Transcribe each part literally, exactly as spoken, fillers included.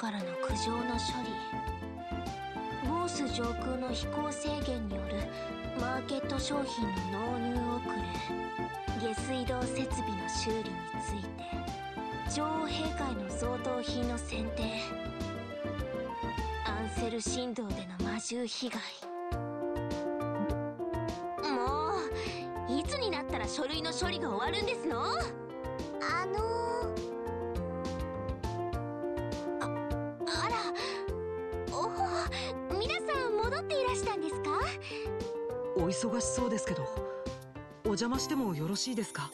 からの苦情の処理、ゴース上空の飛行制限によるマーケット商品の納入遅れ、下水道設備の修理について、女王陛下への贈答品の選定、アンセル神道での魔獣被害。もういつになったら書類の処理が終わるんですの？あのー、あ、あら、おお、皆さん戻っていらしたんですか？ お忙しそうですけど、お邪魔してもよろしいですか？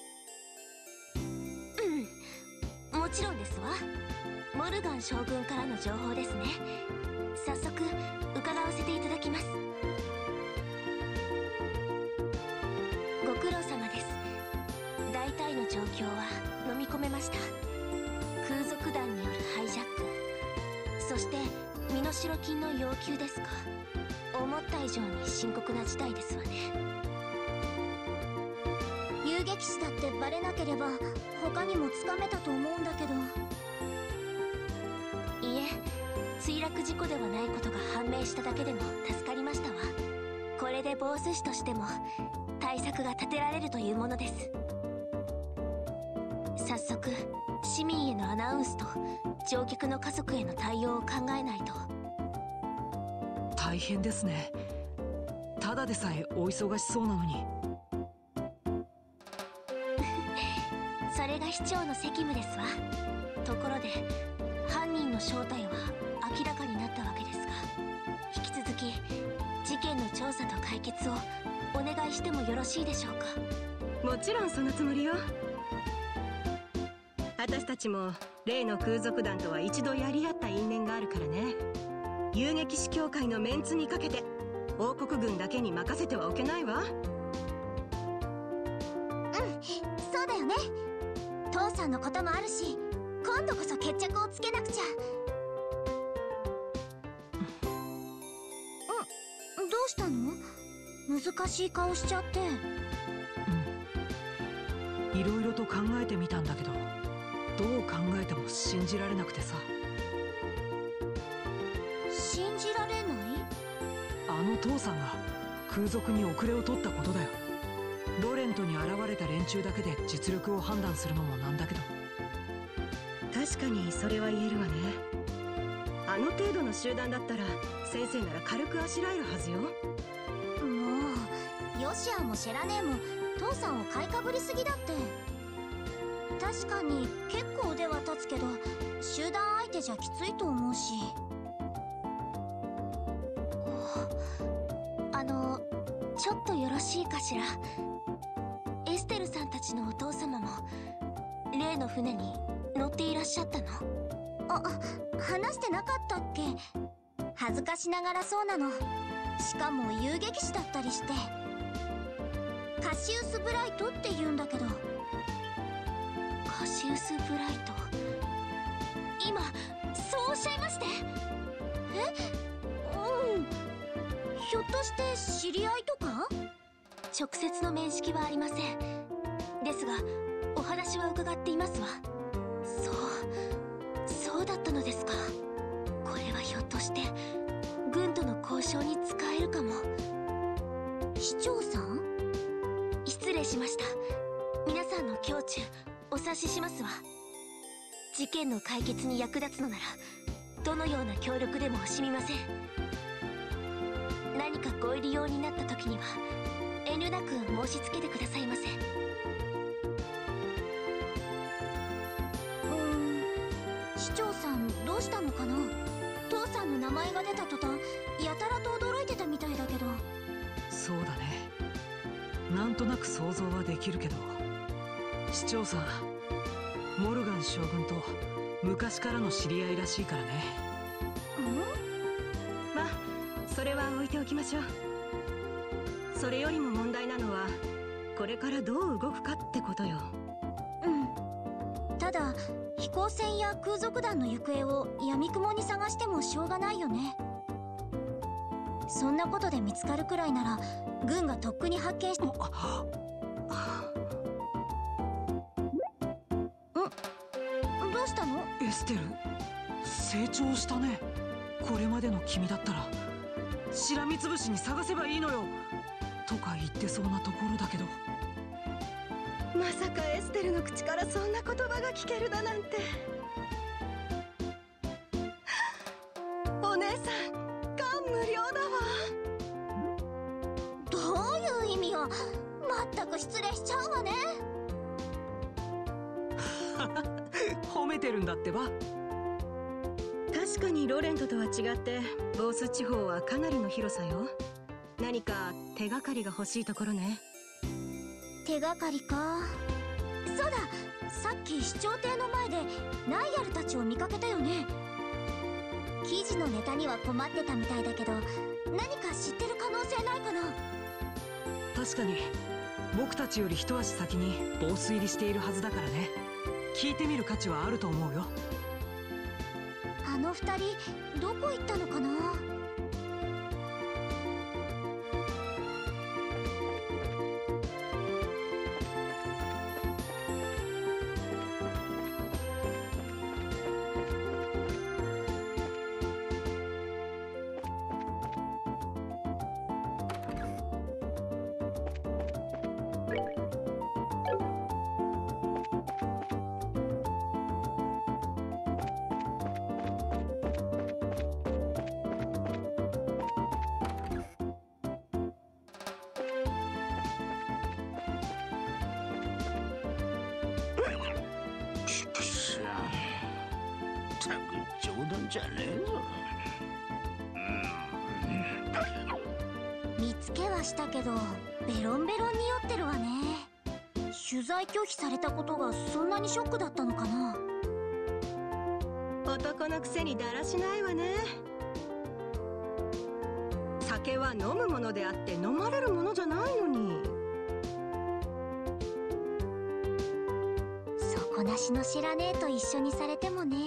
うん、もちろんですわ。モルガン将軍からの情報ですね。早速伺わせていただきます。ご苦労様です。大体の状況は飲み込めました。空賊団によるハイジャック、そして身代金の要求ですか。思った以上に深刻な事態ですわね。遊撃士だってバレなければ他にもつかめたと思うんだけど。いえ、墜落事故ではないことが判明しただけでも助かりましたわ。これでボース師としても対策が立てられるというものです。早速市民へのアナウンスと乗客の家族への対応を考えないと。 大変ですね。ただでさえお忙しそうなのに。 それが市長の責務ですわ。ところで犯人の正体は明らかになったわけですが、引き続き事件の調査と解決をお願いしてもよろしいでしょうか？ もちろんそのつもりよ。私たちも例の空賊団とは一度やり合った因縁があるからね。遊撃士協会のメンツにかけて王国軍だけに任せてはおけないわ。 うん、そうだよね。父さんのこともあるし、今度こそ決着をつけなくちゃ。うん、どうしたの？難しい顔しちゃって。 うん、いろいろと考えてみたんだけど、どう考えても信じられなくてさ。 信じられない？ あの父さんが空賊に遅れを取ったことだよ。ロレントに現れた連中だけで実力を判断するのもなんだけど。 確かにそれは言えるわね。あの程度の集団だったら先生なら軽くあしらえるはずよ。もうヨシアもシェラネーも父さんを買いかぶりすぎだって。確かに結構腕は立つけど集団相手じゃきついと思うし。あの、ちょっとよろしいかしら。エステルさんたちのお父様も例の船に乗っていらっしゃったの？あ、話してなかったっけ？恥ずかしながらそうなの。しかも遊撃士だったりして。カシウス・ブライトって言うんだけど。カシウス・ブライト、今そうおっしゃいまして？え？うん、ひょっとして知り合いとか？直接の面識はありません。ですがお話は伺っていますわ。そうそうだったのですか。これはひょっとして軍との交渉に使えるかも。市長さん？失礼しました。皆さんの胸中お察ししますわ。事件の解決に役立つのならどのような協力でも惜しみません。何かご入り用になった時には遠慮なく申し付けてくださいませ。うーん、市長さんどうしたのかな。父さんの名前が出た途端やたらと驚いてたみたいだけど。 そうだね、なんとなく想像はできるけど、市長さんモルガン将軍と昔からの知り合いらしいからね。 ん？まあそれは置いておきましょう。それよりも問題なのはこれからどう動くかってことよ。 うん、ただ飛行船や空賊団の行方を闇雲に探してもしょうがないよね。そんなことで見つかるくらいなら軍がとっくに発見し。ん？どうしたの？ エステル、 成長したね。これまでの君だったらしらみつぶしに探せばいいのよとか言ってそうなところだけど。 まさかエステルの口からそんな言葉が聞けるだなんて。お姉さん感無量だわ。 どういう意味よ。まったく失礼しちゃうわね。 褒めてるんだってば。 確かにロレントとは違ってボース地方はかなりの広さよ。何か手がかりが欲しいところね。 手がかりか。そうだ、さっき市長邸の前でナイアルたちを見かけたよね。記事のネタには困ってたみたいだけど、何か知ってる可能性ないかな。 確かに僕たちより一足先にボース入りしているはずだからね。聞いてみる価値はあると思うよ。 あの二人どこ行ったのかな。 冗談じゃねえぞ。 見つけはしたけどベロンベロンに酔ってるわね。取材拒否されたことがそんなにショックだったのかな。 男のくせにだらしないわね。酒は飲むものであって飲まれるものじゃないのに。 底なしの知らねえと一緒にされてもね。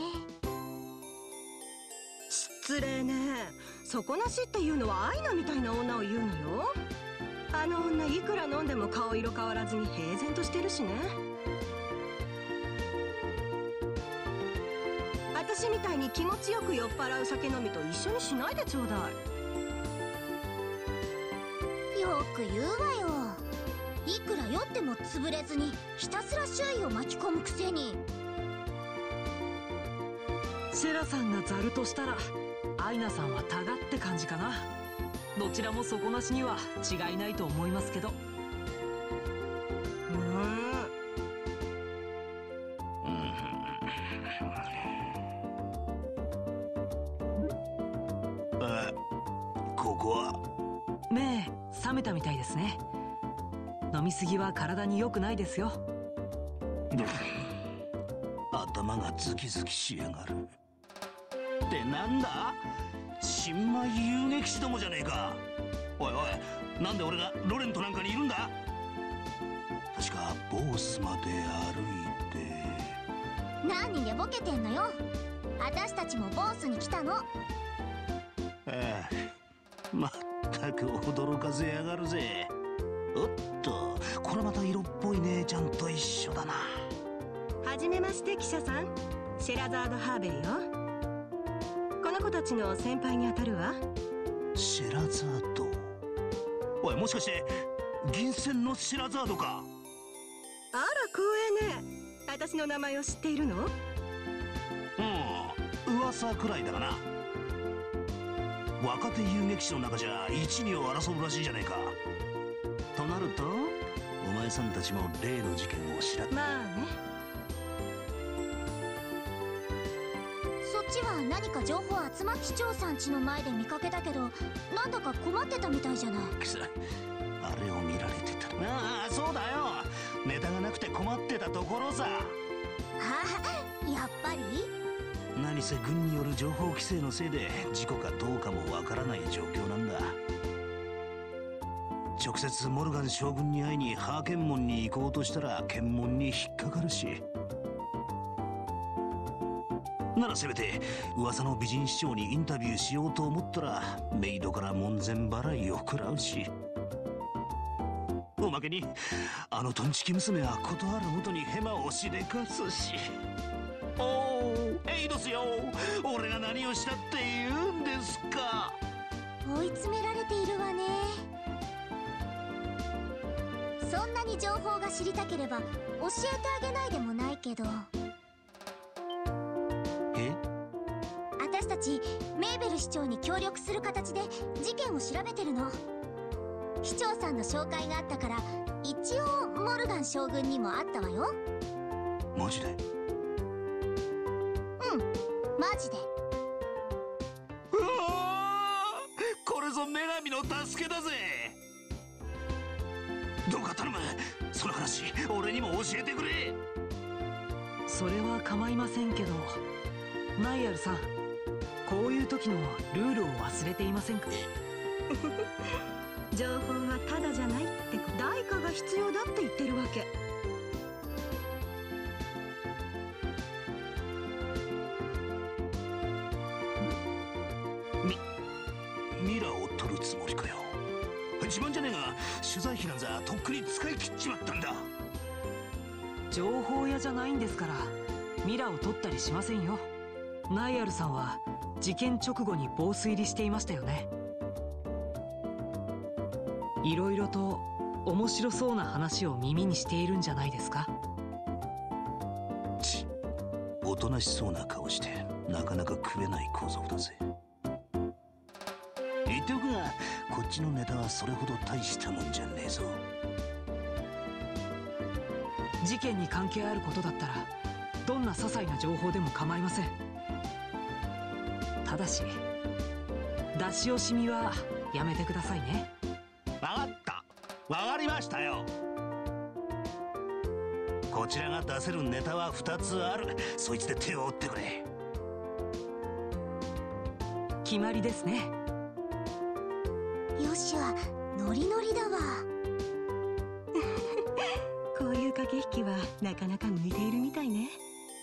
失礼ね。底なしっていうのはアイナみたいな女を言うのよ。あの女いくら飲んでも顔色変わらずに平然としてるしね。私みたいに気持ちよく酔っ払う酒飲みと一緒にしないでちょうだい。 よく言うわよ。いくら酔っても潰れずにひたすら周囲を巻き込むくせに。 シェラさんがザルとしたらアイナさんはタガって感じかな。どちらも底なしには違いないと思いますけど。 あ、ここは目覚めたみたいですね。飲みすぎは体に良くないですよ。 頭がズキズキしやがる。ってなんだ、新米遊撃士どもじゃねえか。おいおい、なんで俺がロレントなんかにいるんだ。確かボースまで歩いて。 何寝ぼけてんのよ。私たちもボースに来たの。 ああ、まったく驚かせやがるぜ。おっと、これまた色っぽい姉ちゃんと一緒だな。 はじめまして記者さん、シェラザード・ハーベルよ。この子たちの先輩にあたるわ。 シェラザード。おい、もしかして銀線のシェラザードか。 あら光栄ね。私の名前を知っているの？ うん、噂くらいだがな。若手遊撃士の中じゃ一二を争うらしいじゃねえか。となるとお前さんたちも例の事件を知ら。 まあね。 そっちは何か情報集まっ市長さん家の前で見かけたけど、なんだか困ってたみたいじゃない。 くそ、あれを見られてた。ああ、そうだよ。ネタがなくて困ってたところさ。 ああ、やっぱり。 何せ軍による情報規制のせいで事故かどうかもわからない状況なんだ。直接モルガン将軍に会いにハーケン門に行こうとしたら検問に引っかかるし。ならせめて噂の美人市長にインタビューしようと思ったらメイドから門前払いを食らうし、おまけにあのトンチキ娘は断るごとにヘマをしでかすし。 おお、エイドスよ。俺が何をしたって言うんですか。 追い詰められているわね。そんなに情報が知りたければ教えてあげないでもないけど。 え？ 私たちメーベル市長に協力する形で事件を調べてるの。市長さんの紹介があったから一応モルガン将軍にも会ったわよ。 マジで？ うん、マジで。 うわー、これぞ女神の助けだぜ。どうか頼む、その話俺にも教えてくれ。 それは構いませんけど、ナイアルさん、こういう時のルールを忘れていませんか？ 情報はただじゃないって代価が必要だって言ってるわけ。 みミラを取るつもりかよ。自慢じゃねえが取材費なんざとっくに使い切っちまったんだ。 情報屋じゃないんですからミラを取ったりしませんよ。ナイアルさんは事件直後にボース入りしていましたよね。いろいろと面白そうな話を耳にしているんじゃないですか。 ち、おとなしそうな顔してなかなか食えない皇族だぜ。言っておくがこっちのネタはそれほど大したもんじゃねえぞ。 事件に関係あることだったらどんな些細な情報でも構いません。ただし出し惜しみはやめてくださいね。 分かった、分かりましたよ。こちらが出せるネタはふたつある。そいつで手を打ってくれ。 決まりですね。 ヨシはノリノリだわ。 こういう駆け引きはなかなか向いているみたいね。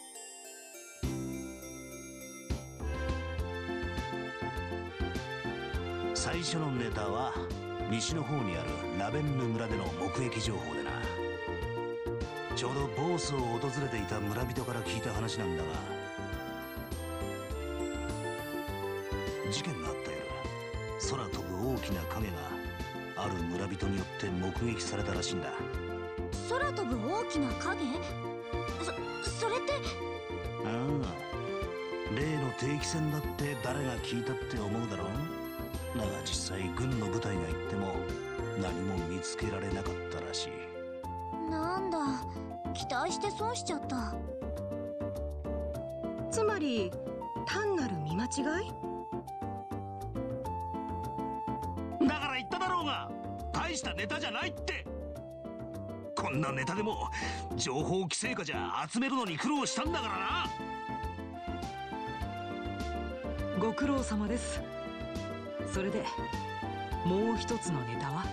最初のネタは西の方にあるラベンヌ村での目撃情報でな。ちょうどボースを訪れていた村人から聞いた話なんだが、事件があった夜、空飛ぶ大きな影がある村人によって目撃されたらしいんだ。 空飛ぶ大きな影？そ、それって。 ああ、例の定期戦だって誰が聞いたって思うだろう。だが実際軍の部隊が行っても何も見つけられなかったらしい。 なんだ、期待して損しちゃった。 つまり単なる見間違い？ だから言っただろうが、大したネタじゃないって。こんなネタでも情報規制下じゃ集めるのに苦労したんだからな。 ご苦労様です。それでもう一つのネタは？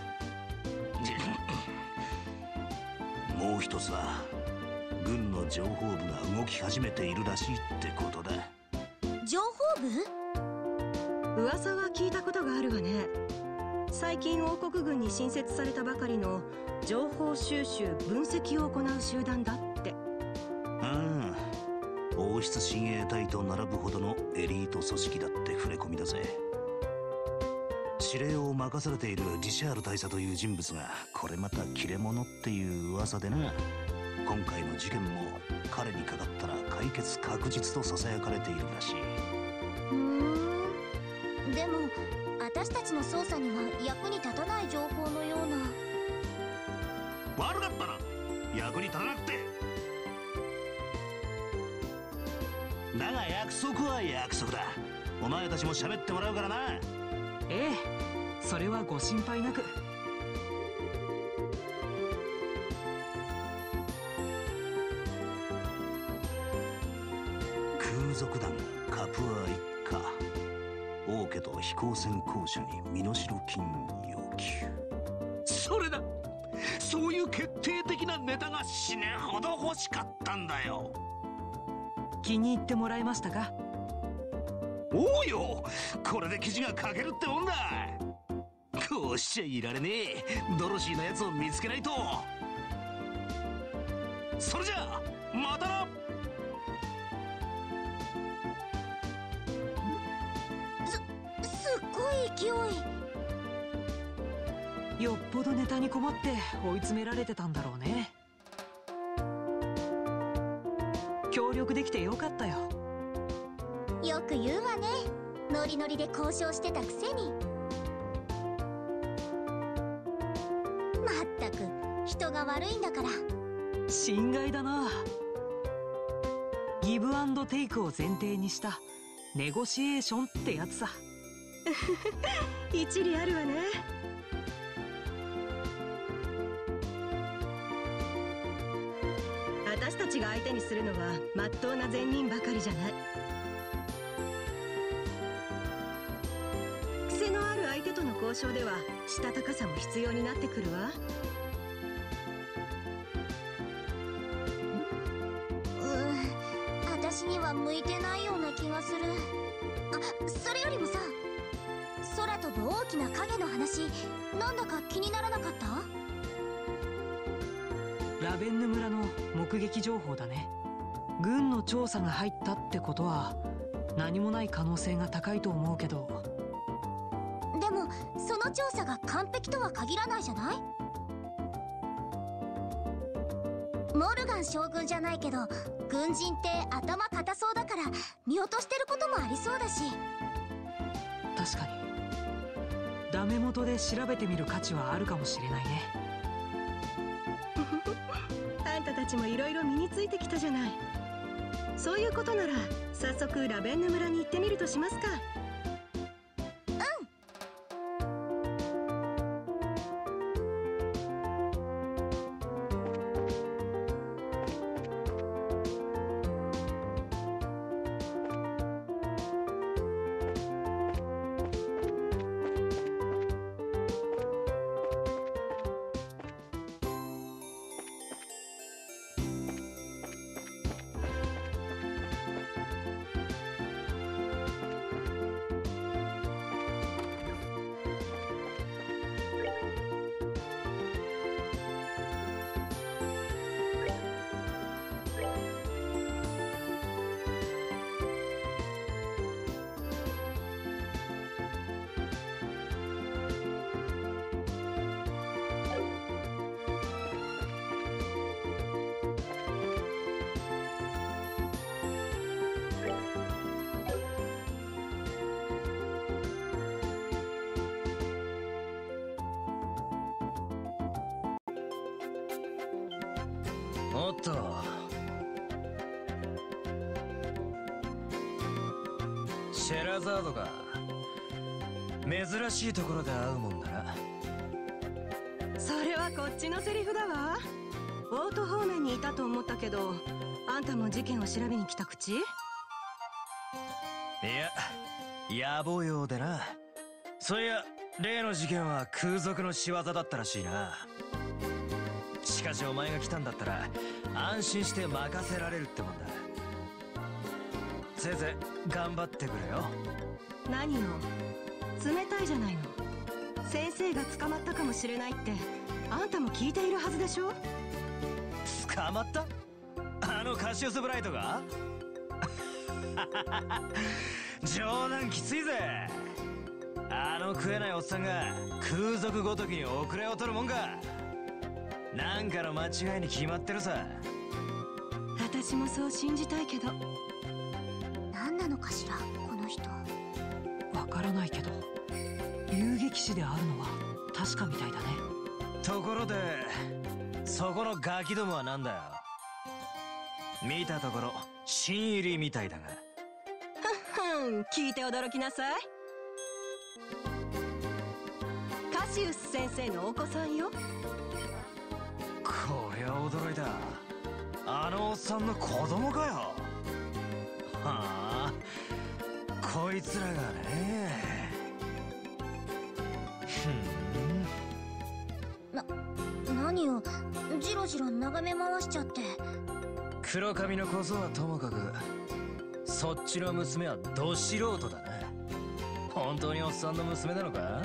もう一つは軍の情報部が動き始めているらしいってことだ。 情報部？ 噂は聞いたことがあるわね。最近王国軍に新設されたばかりの情報収集分析を行う集団だって。 ああ、王室親衛隊と並ぶほどのエリート組織だって触れ込みだぜ。司令を任されているリシャール大佐という人物がこれまた切れ者っていう噂でな。今回の事件も彼にかかったら解決確実とささやかれているらしい。 ふーん。でも私たちの捜査には役に立たない情報のような。 悪かったな、役に立たなくて。だが約束は約束だ。お前たちも喋ってもらうからな。 ええ、それはご心配なく。 空賊団カプア一家、王家と飛行船公社に身代金要求。それだ、そういう決定的なネタが死ぬほど欲しかったんだよ。 気に入ってもらえましたか？ おうよ、これで記事が書けるってもんだ。こうしちゃいられねえ。ドロシーなやつを見つけないと。それじゃあまたな。 い勢い。 よっぽどネタに困って追い詰められてたんだろうね。協力できてよかったよ。 よく言うわね、ノリノリで交渉してたくせに。まったく人が悪いんだから。 心外だな。ギブアンドテイクを前提にしたネゴシエーションってやつさ。 一理あるわね。私たちが相手にするのはまっとうな善人ばかりじゃない。癖のある相手との交渉ではしたたかさも必要になってくるわ。 私には向いてないような気がする。あ、それよりもさ、空飛ぶ大きな影の話、なんだか気にならなかった？ ラベンヌ村の目撃情報だね。軍の調査が入ったってことは何もない可能性が高いと思うけど。 でもその調査が完璧とは限らないじゃない？モルガン将軍じゃないけど、軍人って頭固そうだから見落としてることもありそうだし。 確かにダメ元で調べてみる価値はあるかもしれないね。 あんたたちもいろいろ身についてきたじゃない。そういうことなら早速ラベンヌ村に行ってみるとしますか。 おっと、シェラザードか。珍しいところで会うもんだな。 それはこっちのセリフだわ。オート方面にいたと思ったけど、あんたも事件を調べに来た口？いや、野暮用でな。そういや、例の事件は空賊の仕業だったらしいな。しかしお前が来たんだったら安心して任せられるってもんだ。せいぜい頑張ってくれよ。 何よ、冷たいじゃないの。先生が捕まったかもしれないってあんたも聞いているはずでしょ。 捕まった？あのカシオス・ブライトが？冗談きついぜ。あの食えないおっさんが空賊ごときに遅れを取るもんか。なんかの間違いに決まってるさ。 私もそう信じたいけど。 何なのかしらこの人。 わからないけど遊撃士であるのは確かみたいだね。 ところでそこのガキどもはなんだよ。見たところ新入りみたいだが。 ふん、聞いて驚きなさい。カシウス先生のお子さんよ。 こりゃ驚いた。あのおっさんの子供かよ。はあ、こいつらがね。 ふん。な、何よ、ジロジロ眺め回しちゃって。 黒髪の小僧はともかく、そっちの娘はど素人だな。本当におっさんの娘なのか？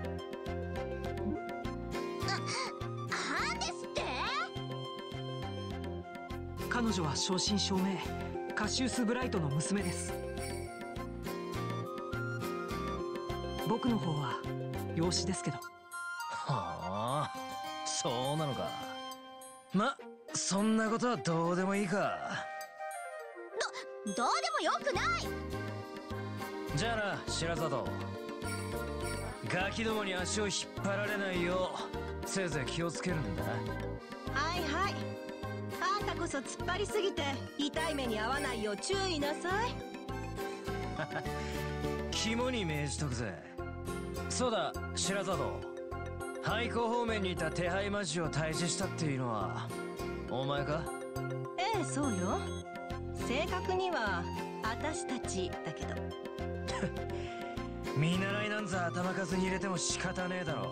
彼女は正真正銘カシウス・ブライトの娘です。 僕の方は養子ですけど。 はあ、そうなのか。ま、そんなことはどうでもいいか。 どうでもよくない。 じゃあな、白里。ガキどもに足を引っ張られないようせいぜい気をつけるんだ。 はいはい。あんたこそ突っ張りすぎて痛い目に遭わないよう注意なさい。 肝に銘じとくぜ。そうだ、白里。廃校方面にいた手配魔師を退治したっていうのはお前か？ ええ、そうよ。正確には私たちだけど。 見習いなんざ頭数に入れても仕方ねえだろ。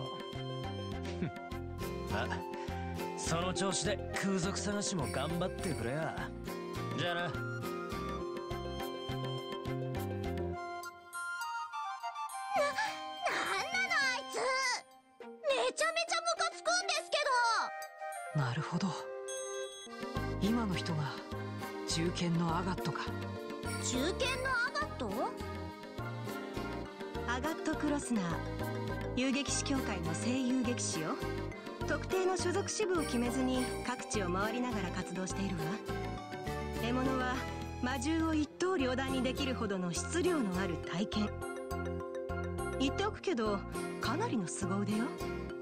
あ、その調子で空賊探しも頑張ってくれや。じゃあな。 なんなのあいつ。めちゃめちゃムカつくんですけど。 なるほど。今の人が中堅のアガットか。 中堅のアガット？ アガット・クロスナー、遊撃士協会の声遊撃士よ。特定の所属支部を決めずに各地を回りながら活動しているわ。獲物は魔獣を一刀両断にできるほどの質量のある体験。言っておくけどかなりの凄腕よ。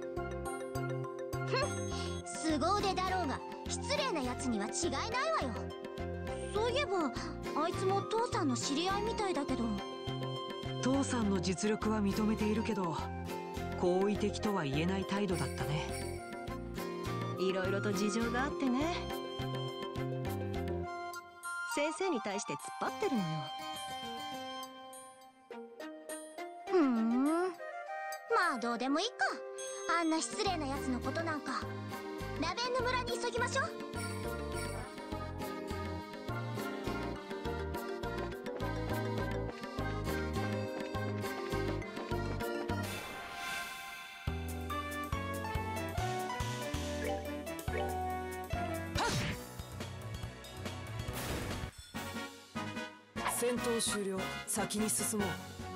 ふん、凄腕だろうが失礼なやつには違いないわよ。そういえばあいつも父さんの知り合いみたいだけど。 父さんの実力は認めているけど好意的とは言えない態度だったね。 いろいろと事情があってね。先生に対して突っ張ってるのよ。 ふーん、まあどうでもいいか。あんな失礼なやつのことなんか。ラベンヌ村に急ぎましょう。 戦闘終了。先に進もう。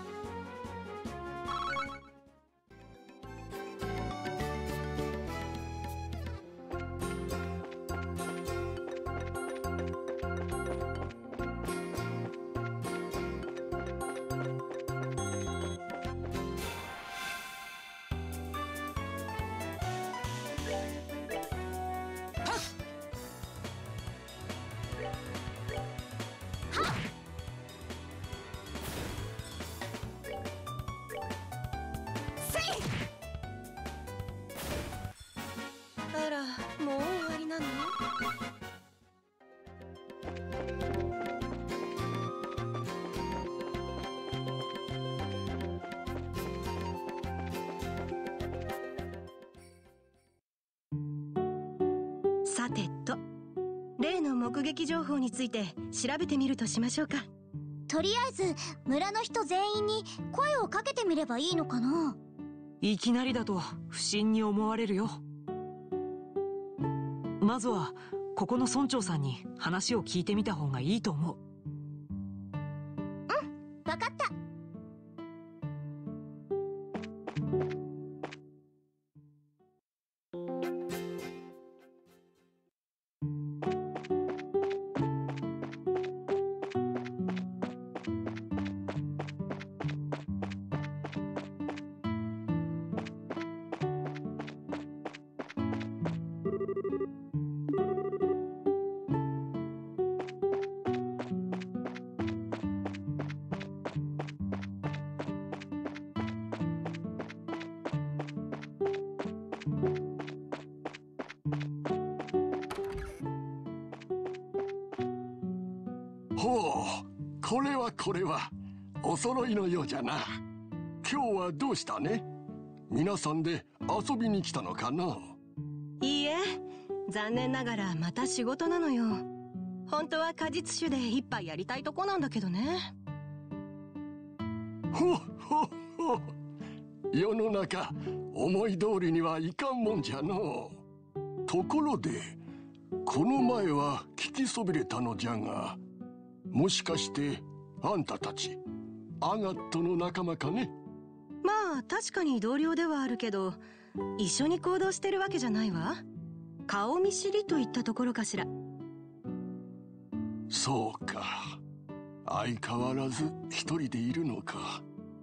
あら、もう終わりなの？さてと、例の目撃情報について調べてみるとしましょうか。 とりあえず村の人全員に声をかけてみればいいのかな。 いきなりだと不審に思われるよ。まずはここの村長さんに話を聞いてみた方がいいと思う。 うん、わかった。 ほう、これはこれはお揃いのようじゃな。今日はどうしたね。皆さんで遊びに来たのかな。 いいえ、残念ながらまた仕事なのよ。本当は果実酒で一杯やりたいとこなんだけどね。 ほっほっほ。世の中思い通りにはいかんもんじゃの。ところでこの前は聞きそびれたのじゃが、もしかしてあんたたちアガットの仲間かね。 まあ確かに同僚ではあるけど、一緒に行動してるわけじゃないわ。顔見知りといったところかしら。 そうか、相変わらず一人でいるのか。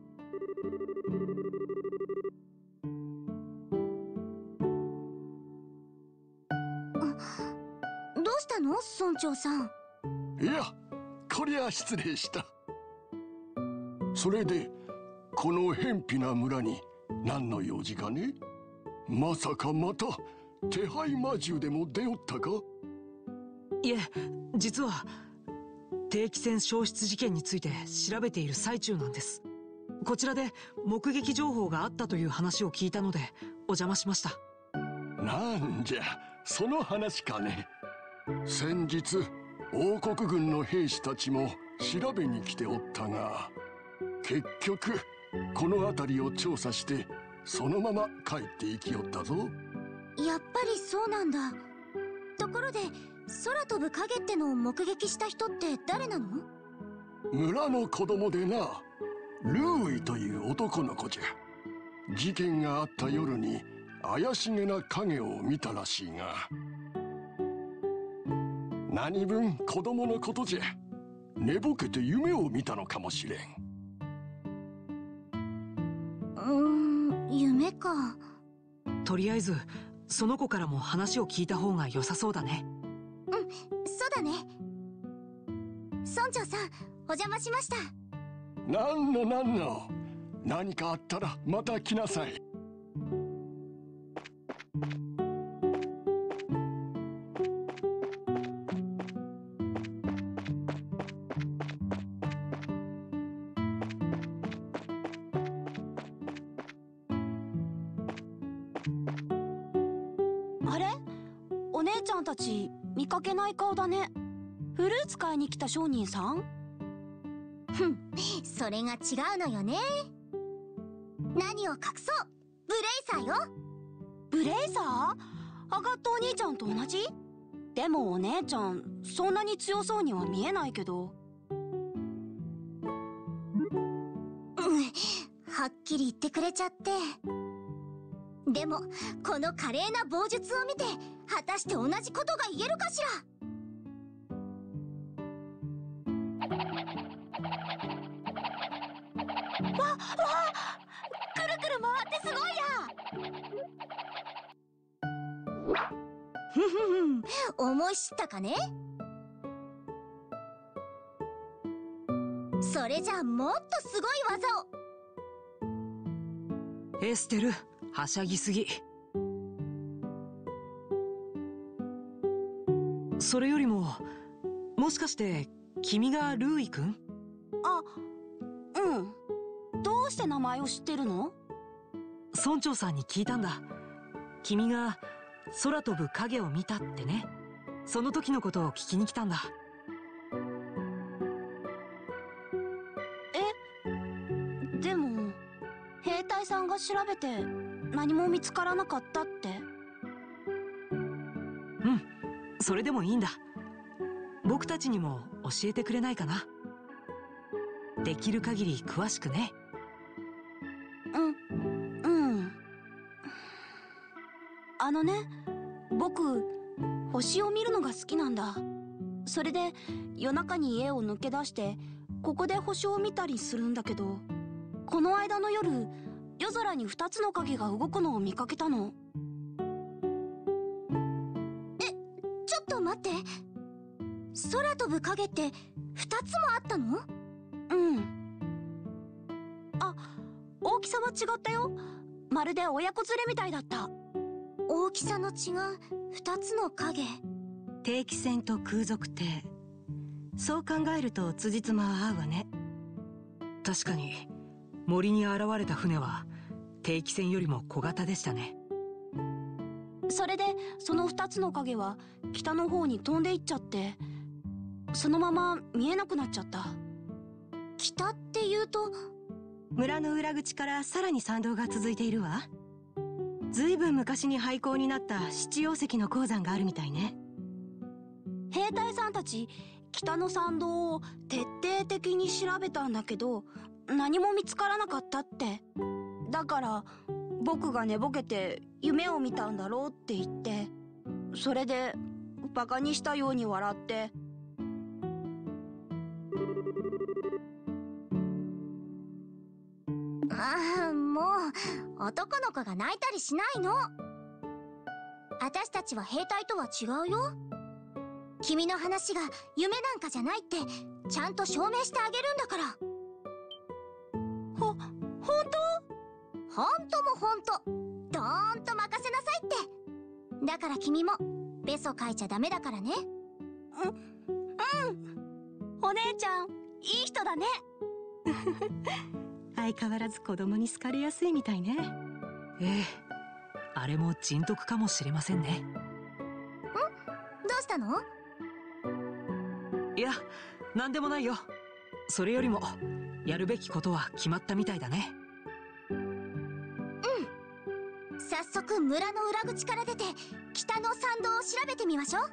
どうしたの村長さん。 いや、こりゃ失礼した。それでこの偏僻な村に何の用事かね。まさかまた手配魔獣でも出よったか。 いえ、実は定期船消失事件について調べている最中なんです。こちらで目撃情報があったという話を聞いたのでお邪魔しました。 なんじゃ、その話かね。先日王国軍の兵士たちも調べに来ておったが、結局この辺りを調査してそのまま帰って行きよったぞ。 やっぱりそうなんだ。ところで空飛ぶ影ってのを目撃した人って誰なの？ 村の子供でな、ルーイという男の子じゃ。事件があった夜に怪しげな影を見たらしいが、何分子供のことじゃ。寝ぼけて夢を見たのかもしれん。 うーん、夢か。 とりあえずその子からも話を聞いた方が良さそうだね。 うん、そうだね。村長さん、お邪魔しました。 なんのなんの、何かあったらまた来なさい。 あれ？お姉ちゃんたち見かけない顔だね。フルーツ買いに来た商人さん？ ふん、それが違うのよね。何を隠そう、ブレイサーよ。 ブレイサー？アガットお兄ちゃんと同じ？でもお姉ちゃんそんなに強そうには見えないけど。 うん、はっきり言ってくれちゃって。でもこの華麗な棒術を見て果たして同じことが言えるかしら。 わ、わ、くるくる回ってすごいや。 ふふふん、思い知ったかね。それじゃあもっとすごい技を。 エステル、はしゃぎすぎ。それよりも、もしかして君がルーイ君？ あ、うん。どうして名前を知ってるの？ 村長さんに聞いたんだ。君が空飛ぶ影を見たってね。その時のことを聞きに来たんだ。 え？でも兵隊さんが調べて何も見つからなかったって。 うん、それでもいいんだ。僕たちにも教えてくれないかな。できる限り詳しくね。 うん、うん。あのね、僕星を見るのが好きなんだ。それで夜中に家を抜け出してここで星を見たりするんだけど、この間の夜夜空に二つの影が動くのを見かけたの。 え、ちょっと待って。空飛ぶ影って二つもあったの？ うん。あ、大きさは違ったよ。まるで親子連れみたいだった。 大きさの違う二つの影。 定期船と空賊艇、そう考えると辻褄は合うわね。 確かに森に現れた船は定期船よりも小型でしたね。 それでその二つの影は北の方に飛んでいっちゃって、そのまま見えなくなっちゃった。 北っていうと？ 村の裏口からさらに参道が続いているわ。ずいぶん昔に廃校になった七葉石の鉱山があるみたいね。 兵隊さんたち北の参道を徹底的に調べたんだけど何も見つからなかったって。 だから僕が寝ぼけて夢を見たんだろうって言って、それでバカにしたように笑って。 ああ、もう男の子が泣いたりしないの。私たちは兵隊とは違うよ。君の話が夢なんかじゃないってちゃんと証明してあげるんだから。 ほ、本当？ 本当も本当。どーんと任せなさいって。だから君もベソ書いちゃダメだからね。 う、うん。お姉ちゃん、いい人だね。 相変わらず子供に好かれやすいみたいね。 ええ、あれも人徳かもしれませんね。ん？ どうしたの？ いや、なんでもないよ。それよりもやるべきことは決まったみたいだね。 うん。早速村の裏口から出て北の参道を調べてみましょう。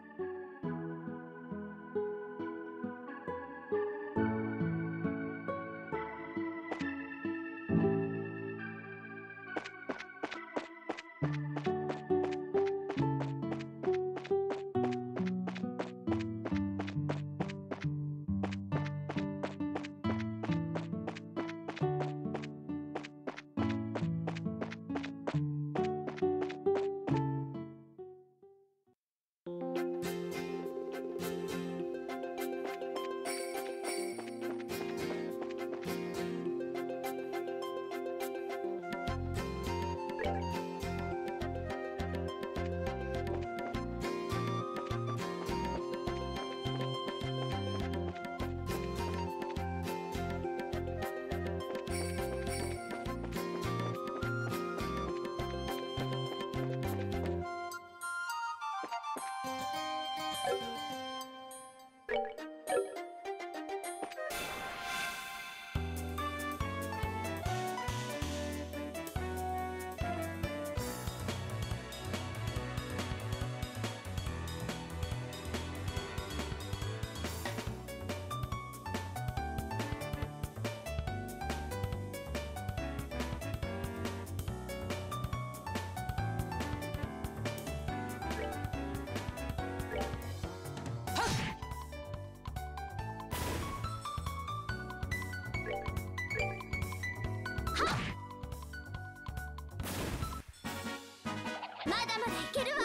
まだまだいけるわ。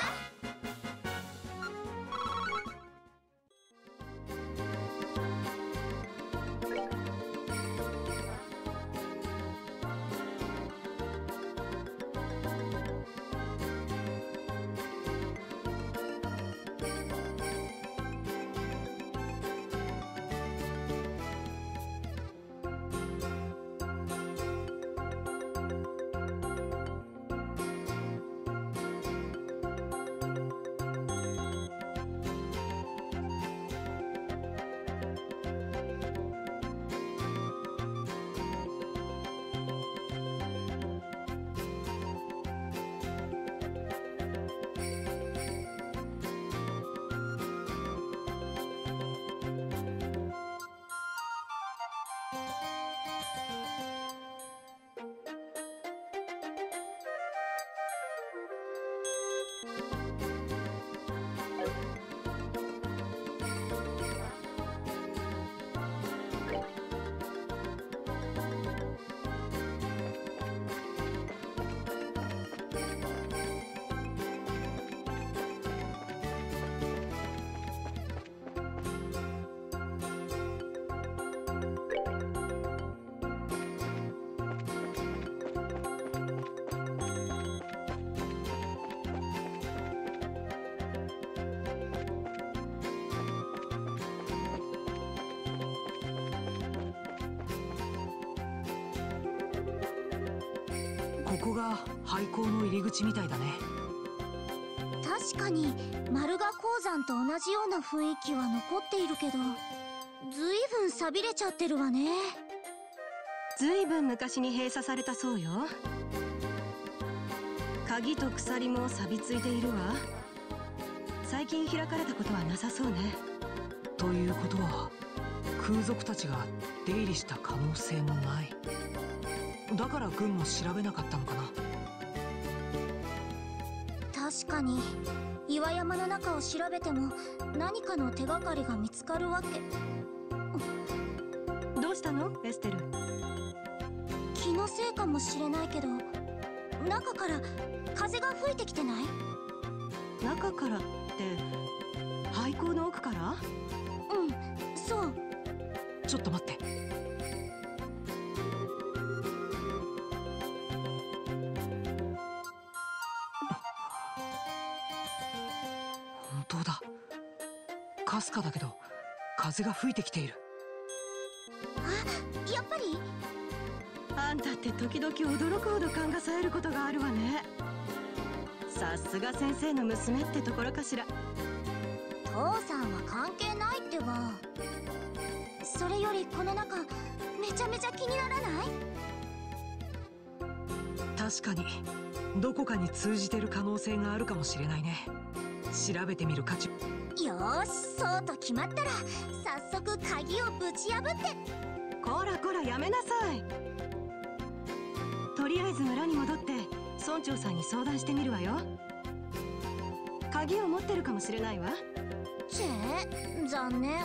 ここが廃校の入り口みたいだね。 確かに丸賀鉱山と同じような雰囲気は残っているけど、ずいぶん錆びれちゃってるわね。 ずいぶん昔に閉鎖されたそうよ。鍵と鎖も錆びついているわ。最近開かれたことはなさそうね。 ということは空賊たちが出入りした可能性もない。 だから軍も調べなかったのかな。 確かに岩山の中を調べても何かの手がかりが見つかるわけ。 どうしたのエステル？ 気のせいかもしれないけど、中から風が吹いてきてない？ 中からって廃校の奥から？ うん、そう。 ちょっと待って。本当だ。かすかだけど風が吹いてきている。 あ、やっぱり？ あんたって時々驚くほど勘が冴えることがあるわね。さすが先生の娘ってところかしら。 父さんは関係ないってば。それよりこの中めちゃめちゃ気にならない？ 確かにどこかに通じてる可能性があるかもしれないね。調べてみる価値。 よーし、そうと決まったら早速鍵をぶち破って。 こらこらやめなさい。とりあえず村に戻って村長さんに相談してみるわよ。鍵を持ってるかもしれないわ。 ちえ、残念。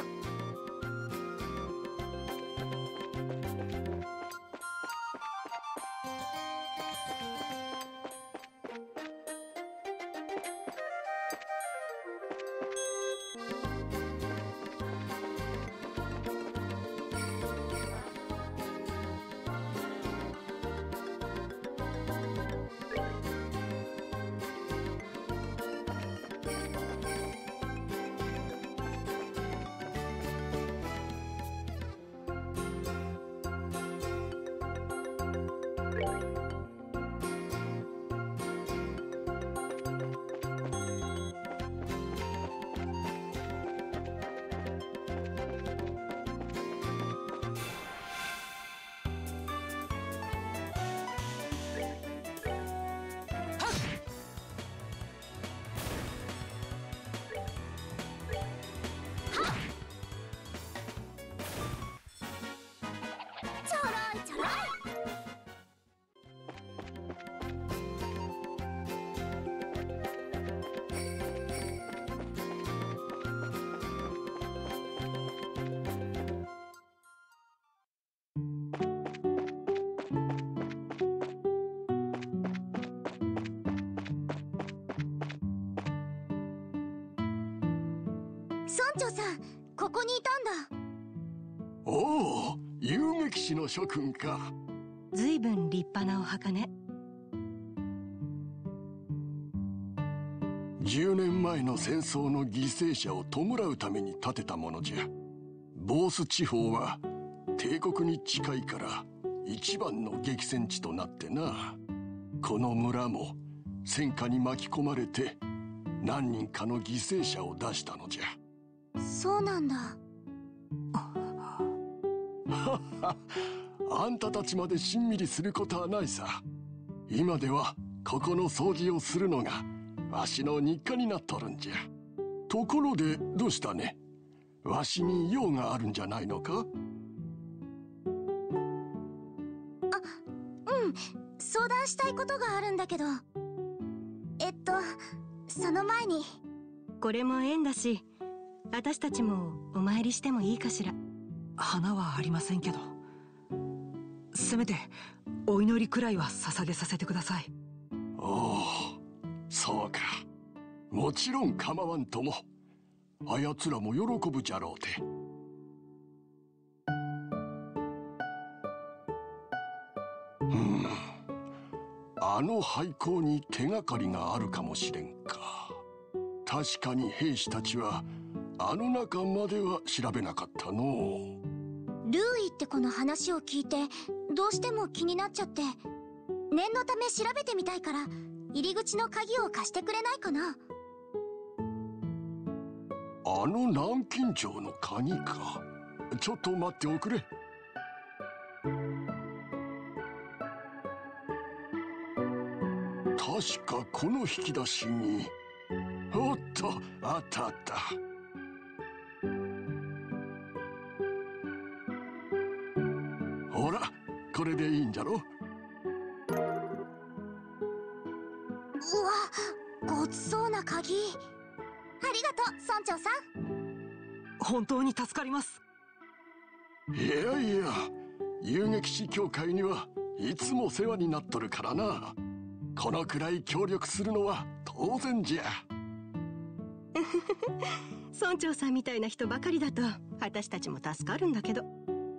村長さん、ここにいたんだ。 おお、遊撃士の諸君か。 ずいぶん立派なお墓ね。 じゅうねんまえの戦争の犠牲者を弔うために建てたものじゃ。ボース地方は帝国に近いから一番の激戦地となってな。この村も戦火に巻き込まれて何人かの犠牲者を出したのじゃ。 そうなんだ。 あんたたちまでしんみりすることはないさ。今ではここの掃除をするのがわしの日課になっとるんじゃ。ところでどうしたね。わしに用があるんじゃないのか。あ、 うん、相談したいことがあるんだけど。えっとその前に。 これも縁だし、私たちもお参りしてもいいかしら。 花はありませんけど、せめてお祈りくらいは捧げさせてください。 おお、そうか。もちろん構わんとも。あやつらも喜ぶじゃろうて。うん、あの廃校に手がかりがあるかもしれんか。確かに兵士たちはあの中までは調べなかったのう。 ルーイって子の話を聞いてどうしても気になっちゃって、念のため調べてみたいから入り口の鍵を貸してくれないかな。 あの南京錠の鍵か。ちょっと待っておくれ。確かこの引き出しに。おっと、あったあった。ほら、これでいいんじゃろ。 な鍵。ありがとう村長さん。 本当に助かります。 いやいや、遊撃士協会にはいつも世話になっとるからな。このくらい協力するのは当然じゃ。 村長さんみたいな人ばかりだと私たちも助かるんだけど。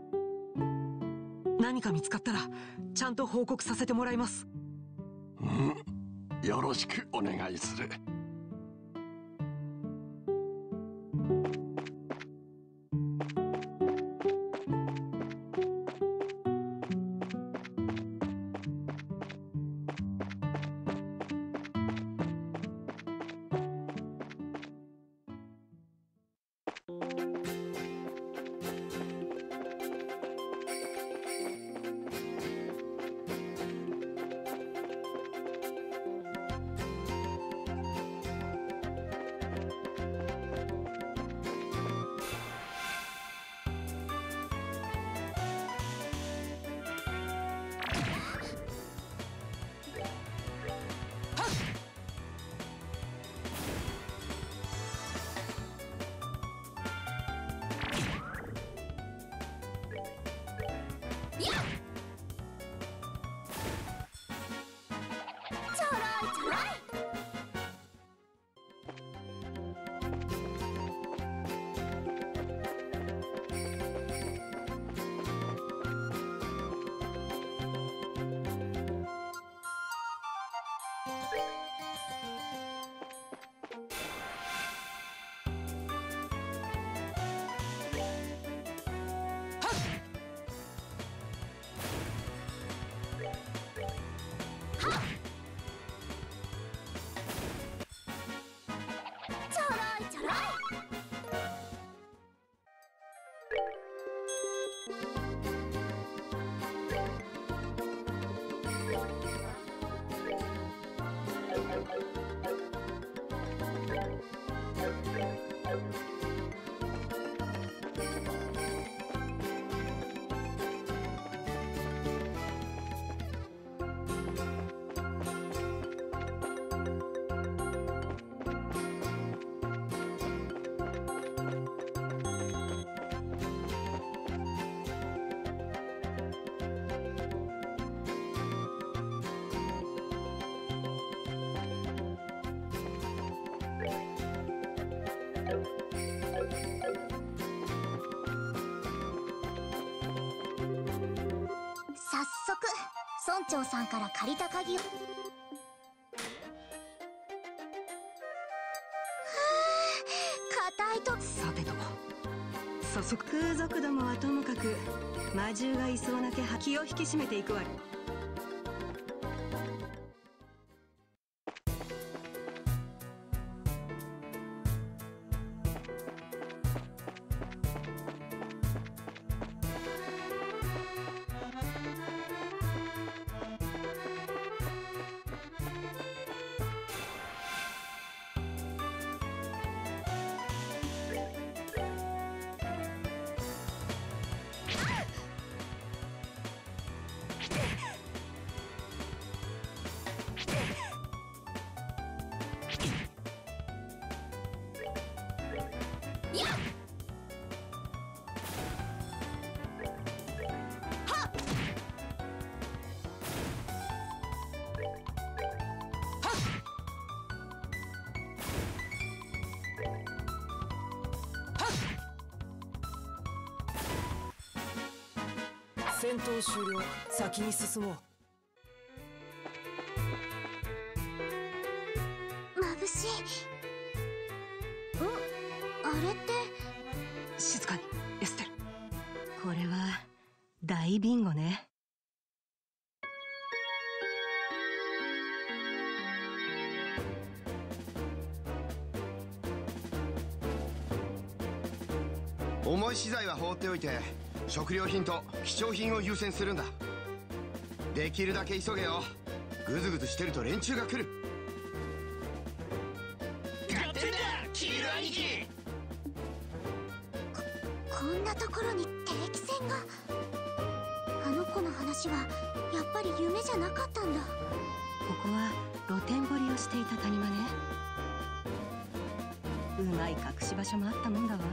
何か見つかったらちゃんと報告させてもらいます。 うん、よろしくお願いする。 早速村長さんから借りた鍵を。はあ、硬いと。 さてと早速。 空賊どもはともかく魔獣がいそうな気配。気を引き締めていくわよ。 戦闘終了。先に進もう。 眩しい。ん？あれって。 静かにエステル。 これは大ビンゴね。 重い資材は放っておいて食料品と貴重品を優先するんだ。できるだけ急げよ。グズグズしてると連中が来る。 やってんだキール兄貴。 ここんなところに定期船が。あの子の話はやっぱり夢じゃなかったんだ。 ここは露天掘りをしていた谷間ね。 うまい隠し場所もあったもんだわ。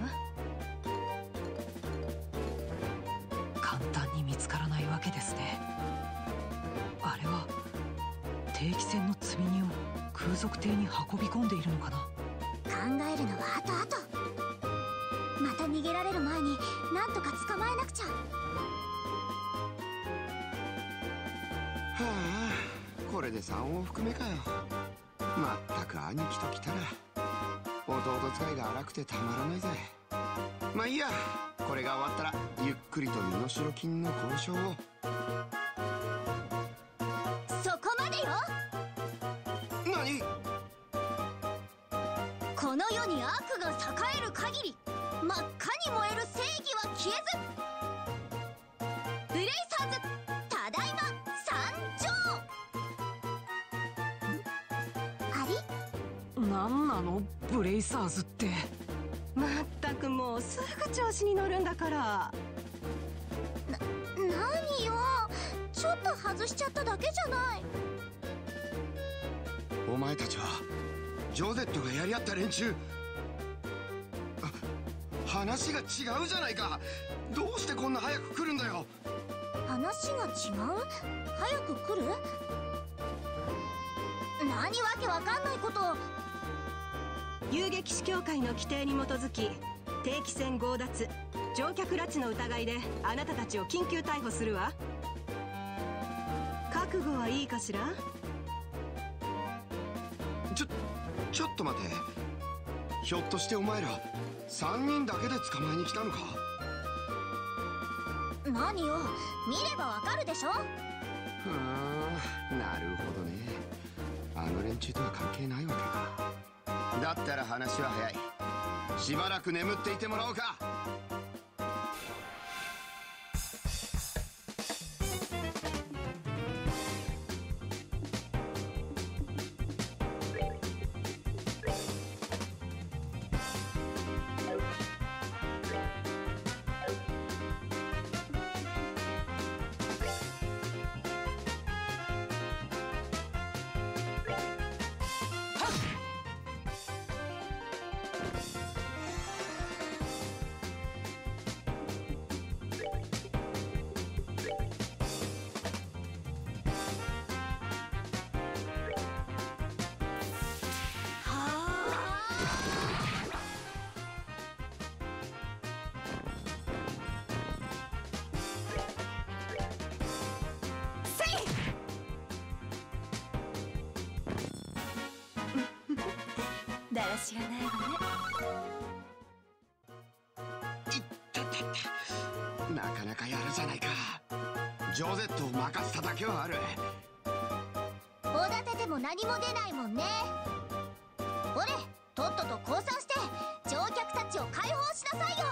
簡単に見つからないわけですね。あれは定期船の積み荷を空賊艇に運び込んでいるのかな。 考えるのは後々。また逃げられる前になんとか捕まえなくちゃ。はあ、これでさん往復目かよ。まったく兄貴ときたら弟使いが荒くてたまらないぜ。まあいいや、これが終わったらゆっくりと身代金の交渉を。 そこまでよ。 何？ この世に悪が栄える限り真っ赤に燃える正義は消えず。ブレイサーズただいま参上。あり？ なんなのブレイサーズって。 まったくもうすぐ調子に乗るんだから。 な、何よ、ちょっと外しちゃっただけじゃない。 お前たちはジョゼットがやり合った連中。あ、話が違うじゃないか。どうしてこんな早く来るんだよ。 話が違う？早く来る？何わけわかんないことを。 遊撃士協会の規定に基づき定期船強奪、乗客拉致の疑いであなたたちを緊急逮捕するわ。覚悟はいいかしら？ ちょ、ちょっと待て。ひょっとしてお前らさんにんだけで捕まえに来たのか？ 何よ、見ればわかるでしょ。 ふーん、なるほどね。あの連中とは関係ないわけか。だったら話は早い。しばらく眠っていてもらおうか。 だら知らないわね。 いったったった。なかなかやるじゃないか。ジョゼットを任せただけはある。 おだてても何も出ないもんね。ほれ、とっとと降参して乗客たちを解放しなさいよ。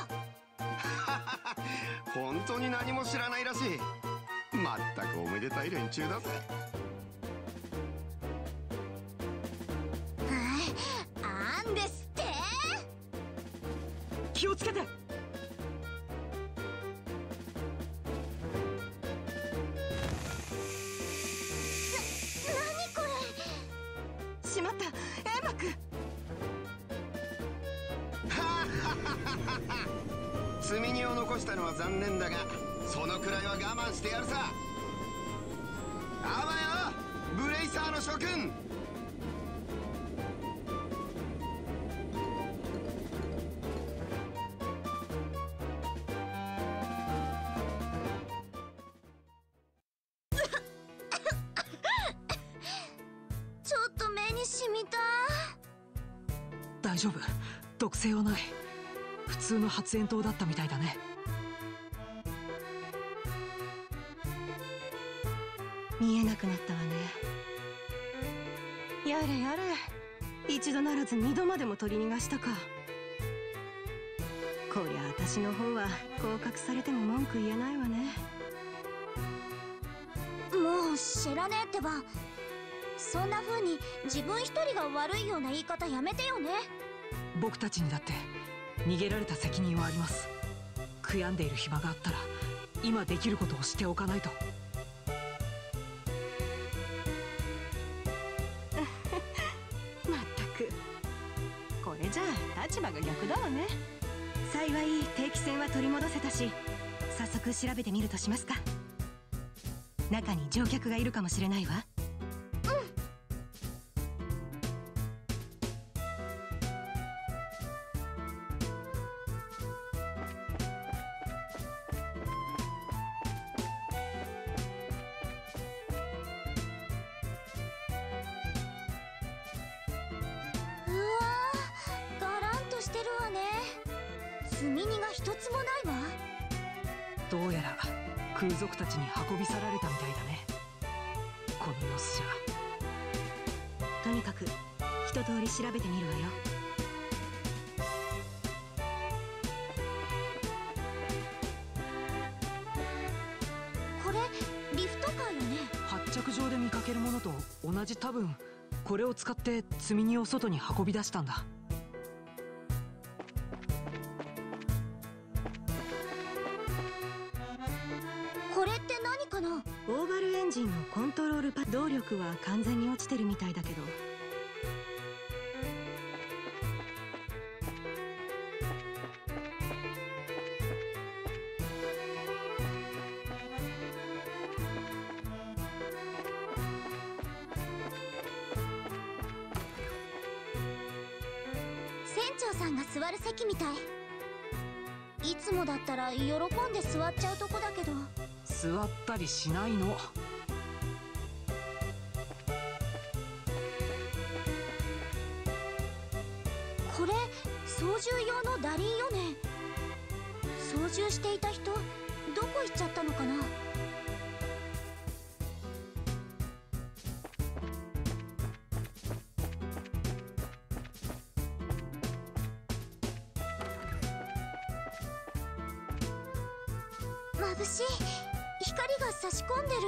本当に何も知らないらしい。まったくおめでたい連中だぜ。 あんですって。 気をつけて。 しまった、エーマック。 積み荷を残したのは残念だが、そのくらいは我慢してやるさ。あばよ、ブレイサーの諸君。 ちょっと目にしみた。 大丈夫、毒性はない。普通の発煙筒だったみたいだね。 見えなくなったわね。やれやれ、一度ならず二度までも取り逃がしたか。こりゃ私の方は降格されても文句言えないわね。 もう知らねえってば。そんな風に自分一人が悪いような言い方やめてよね。 僕たちにだって逃げられた責任はあります。悔やんでいる暇があったら今できることをしておかないと。 まったく、これじゃあ太逆だわね。幸い定期船は取り戻せたし、早速調べてみるとしますか。中に乗客がいるかもしれないわ。 どうやら空賊たちに運び去られたみたいだね。この様子じゃ。 とにかく一通り調べてみるわよ。 これリフトカーよね。 発着場で見かけるものと同じ。多分これを使って積み荷を外に運び出したんだ。 これって何かな。 オーバルエンジンのコントロールパ動力は完全に落ちてるみたいだけど。 船長さんが座る席みたい。いつもだったら喜んで座っちゃうとこだけど。 座ったりしないの。 これ操縦用のダリーよね。操縦していた人どこ行っちゃったのかな。眩しい。光が差し込んでる。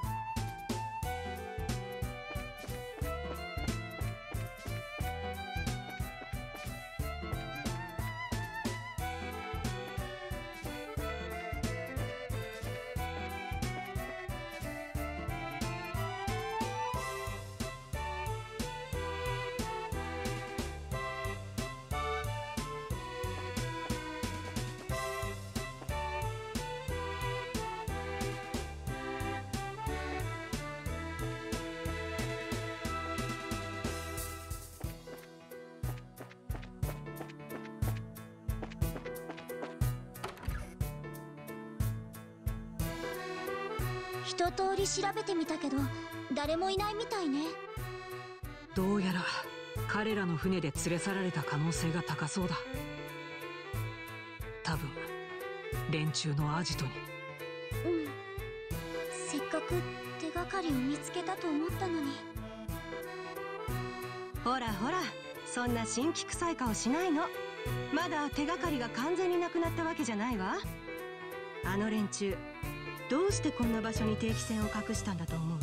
一通り調べてみたけど誰もいないみたいね。 どうやら彼らの船で連れ去られた可能性が高そうだ。多分連中のアジトに。 うん、せっかく手がかりを見つけたと思ったのに。 ほらほら、そんな辛気臭い顔しないの。まだ手がかりが完全になくなったわけじゃないわ。あの連中どうしてこんな場所に定期船を隠したんだと思う？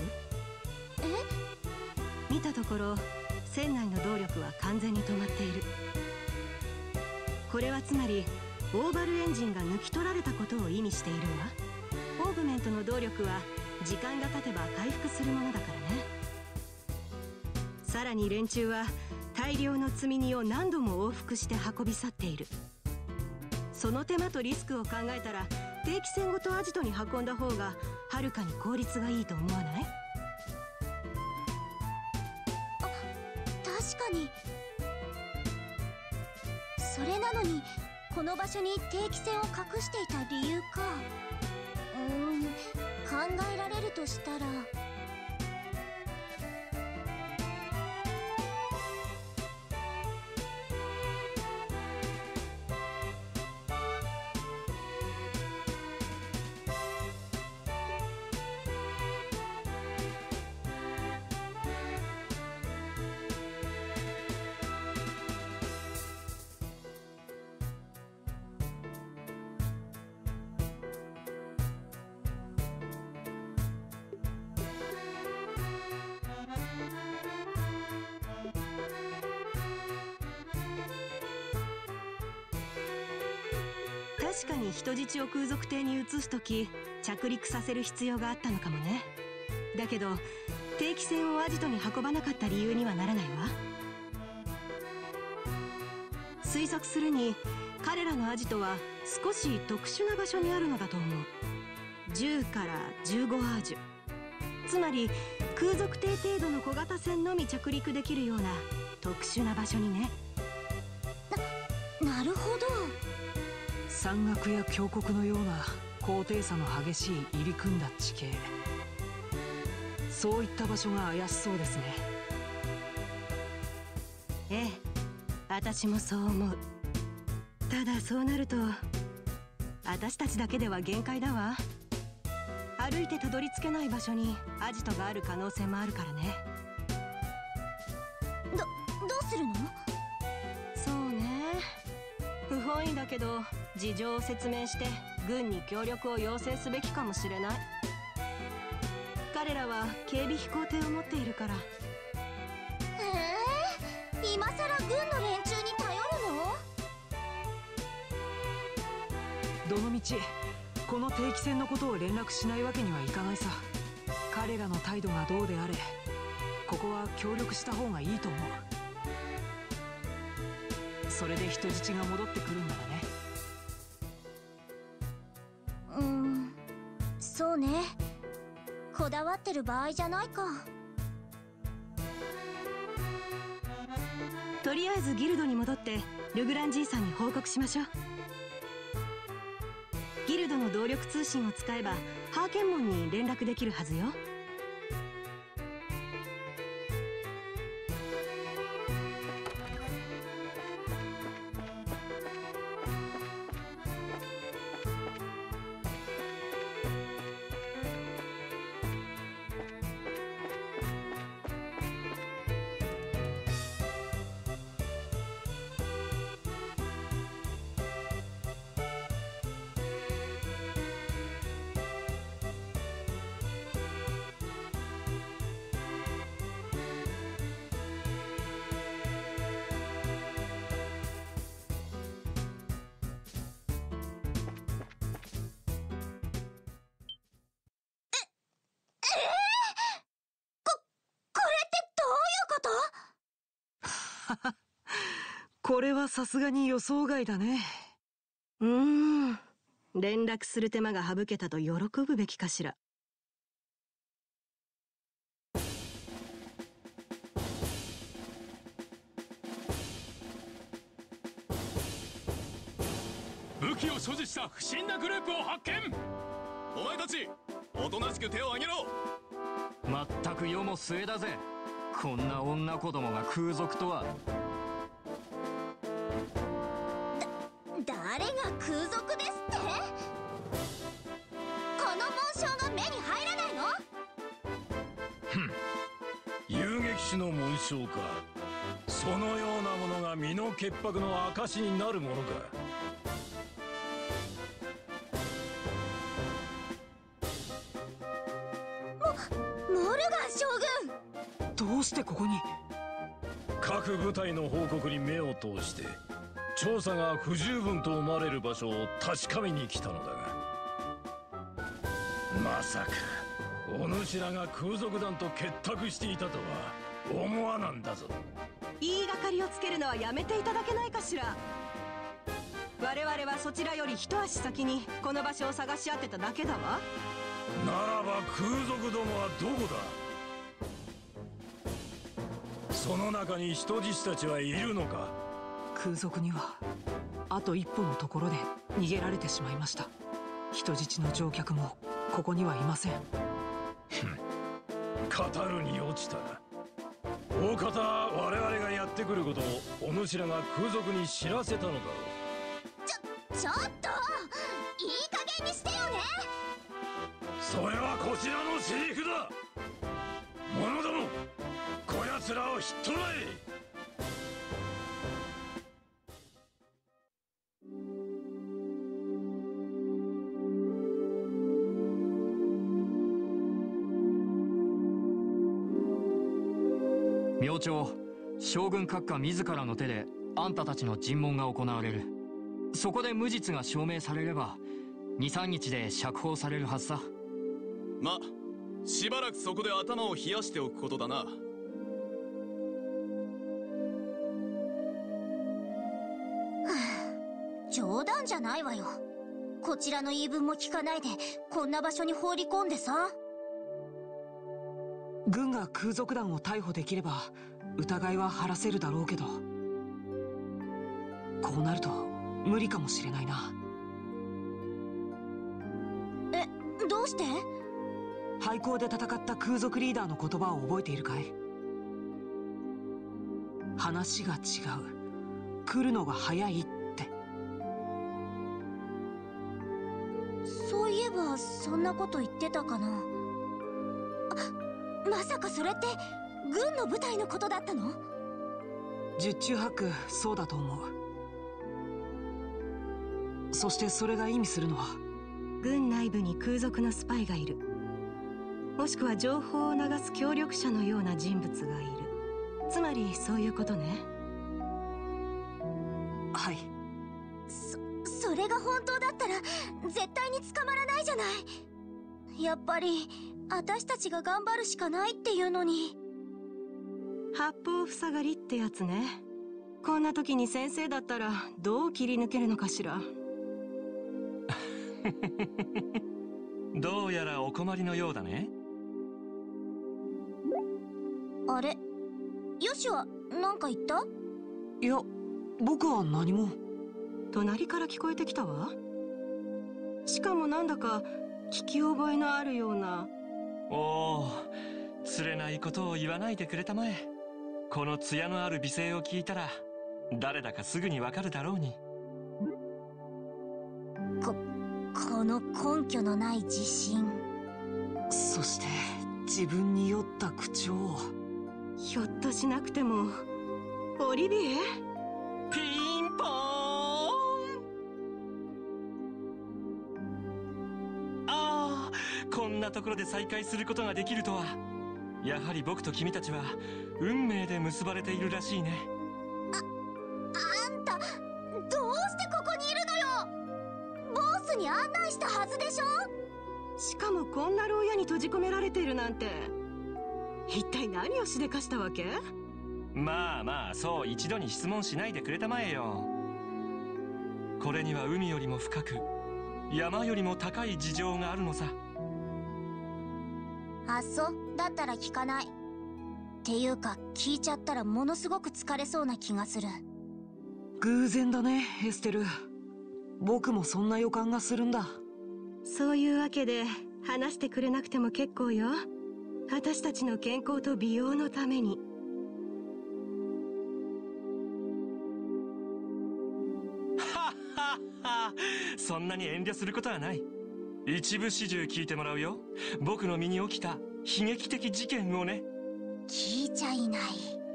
え？見たところ船内の動力は完全に止まっている。これはつまりオーバルエンジンが抜き取られたことを意味しているわ。オーグメントの動力は時間が経てば回復するものだからね。さらに連中は大量の積み荷を何度も往復して運び去っている。その手間とリスクを考えたら定期船ごとアジトに運んだ方がはるかに効率がいいと思わない？ あ、確かに。それなのにこの場所に定期船を隠していた理由か。うーん、考えられるとしたら。 確かに人質を空賊艇に移すとき着陸させる必要があったのかもね。だけど定期船をアジトに運ばなかった理由にはならないわ。 推測するに彼らのアジトは少し特殊な場所にあるのだと思う。じゅうからじゅうごアージュ、つまり空賊艇程度の小型船のみ着陸できるような特殊な場所にね。 なるほど。 山岳や峡谷のような高低差の激しい入り組んだ地形、そういった場所が怪しそうですね。 ええ、私もそう思う。ただそうなると私たちだけでは限界だわ。歩いてたどり着けない場所にアジトがある可能性もあるからね。 どどうするの？ そうね、不本意だけど事情を説明して軍に協力を要請すべきかもしれない。彼らは警備飛行艇を持っているから。 へえ、今さら軍の連中に頼るの？ どのみちこの定期船のことを連絡しないわけにはいかないさ。彼らの態度がどうであれ、ここは協力した方がいいと思う。それで人質が戻ってくるんだね。 うーん、そうね。こだわってる場合じゃないか。 とりあえずギルドに戻ってルグラン爺さんに報告しましょう。ギルドの動力通信を使えばハーケンモンに連絡できるはずよ。 これはさすがに予想外だね。 うーん、連絡する手間が省けたと喜ぶべきかしら。 武器を所持した不審なグループを発見。お前たちおとなしく手を挙げろ。 まったく世も末だぜ。こんな女子供が空賊とは。 誰が空賊ですって？この紋章が目に入らないの？ ふん、遊撃士の紋章か。そのようなものが身の潔白の証になるものか。 モルガン将軍、 どうしてここに？ 各部隊の報告に目を通して調査が不十分と思われる場所を確かめに来たのだが、まさかお主らが空賊団と結託していたとは思わなんだぞ。 言いがかりをつけるのはやめていただけないかしら。我々はそちらより一足先にこの場所を探し当てただけだわ。 ならば空賊どもはどこだ？その中に人質たちはいるのか？ 空賊にはあと一歩のところで逃げられてしまいました。人質の乗客もここにはいません。 カタルに落ちたな。大方我々がやってくることをお主らが空賊に知らせたのだろう。 ちょちょっといい加減にしてよね。 それはこちらのセリフだ。者ども、こやつらを引っ捕らえ。 明朝、将軍閣下自らの手であんたたちの尋問が行われる。そこで無実が証明されればに、さんにちで釈放されるはずさ。 ま、しばらくそこで頭を冷やしておくことだな。 冗談じゃないわよ。こちらの言い分も聞かないでこんな場所に放り込んでさ。 軍が空賊団を逮捕できれば疑いは晴らせるだろうけど、こうなると無理かもしれないな。 え、どうして？ 廃校で戦った空賊リーダーの言葉を覚えているかい？話が違う、来るのが早いって。 そういえばそんなこと言ってたかな。あ、まさかそれって軍の部隊のことだったの？ 十中八九そうだと思う。そしてそれが意味するのは、 軍内部に空賊のスパイがいる、もしくは情報を流す協力者のような人物がいる。つまりそういうことね。 はい。 そ、それが本当だったら絶対に捕まらないじゃない。やっぱり私たちが頑張るしかないっていうのに。 八方塞がりってやつね。こんな時に先生だったらどう切り抜けるのかしら。 どうやらお困りのようだね。 あれ、ヨシは何か言った？ いや、僕は何も。 隣から聞こえてきたわ。しかもなんだか聞き覚えのあるような。 おお、釣れないことを言わないでくれたまえ。この艶のある美声を聞いたら誰だかすぐにわかるだろうに。 こ、この根拠のない自信、 そして自分に酔った口調。 ひょっとしなくてもオリビエ？ ピンポーン。ああ、こんなところで再会することができるとは。やはり僕と君たちは運命で結ばれているらしいね。 あ、あんたどうしてここにいるのよ。ボスに案内したはずでしょ。 しかもこんな牢屋に閉じ込められているなんて、一体何をしでかしたわけ？ まあまあ、そう一度に質問しないでくれたまえよ。これには海よりも深く、山よりも高い事情があるのさ。 あっそ、だったら聞かない。っていうか聞いちゃったらものすごく疲れそうな気がする。 偶然だね、エステル。僕もそんな予感がするんだ。 そういうわけで話してくれなくても結構よ。私たちの健康と美容のために。 はっはっは、そんなに遠慮することはない。一部始終聞いてもらうよ。僕の身に起きた悲劇的事件をね。 聞いちゃいない。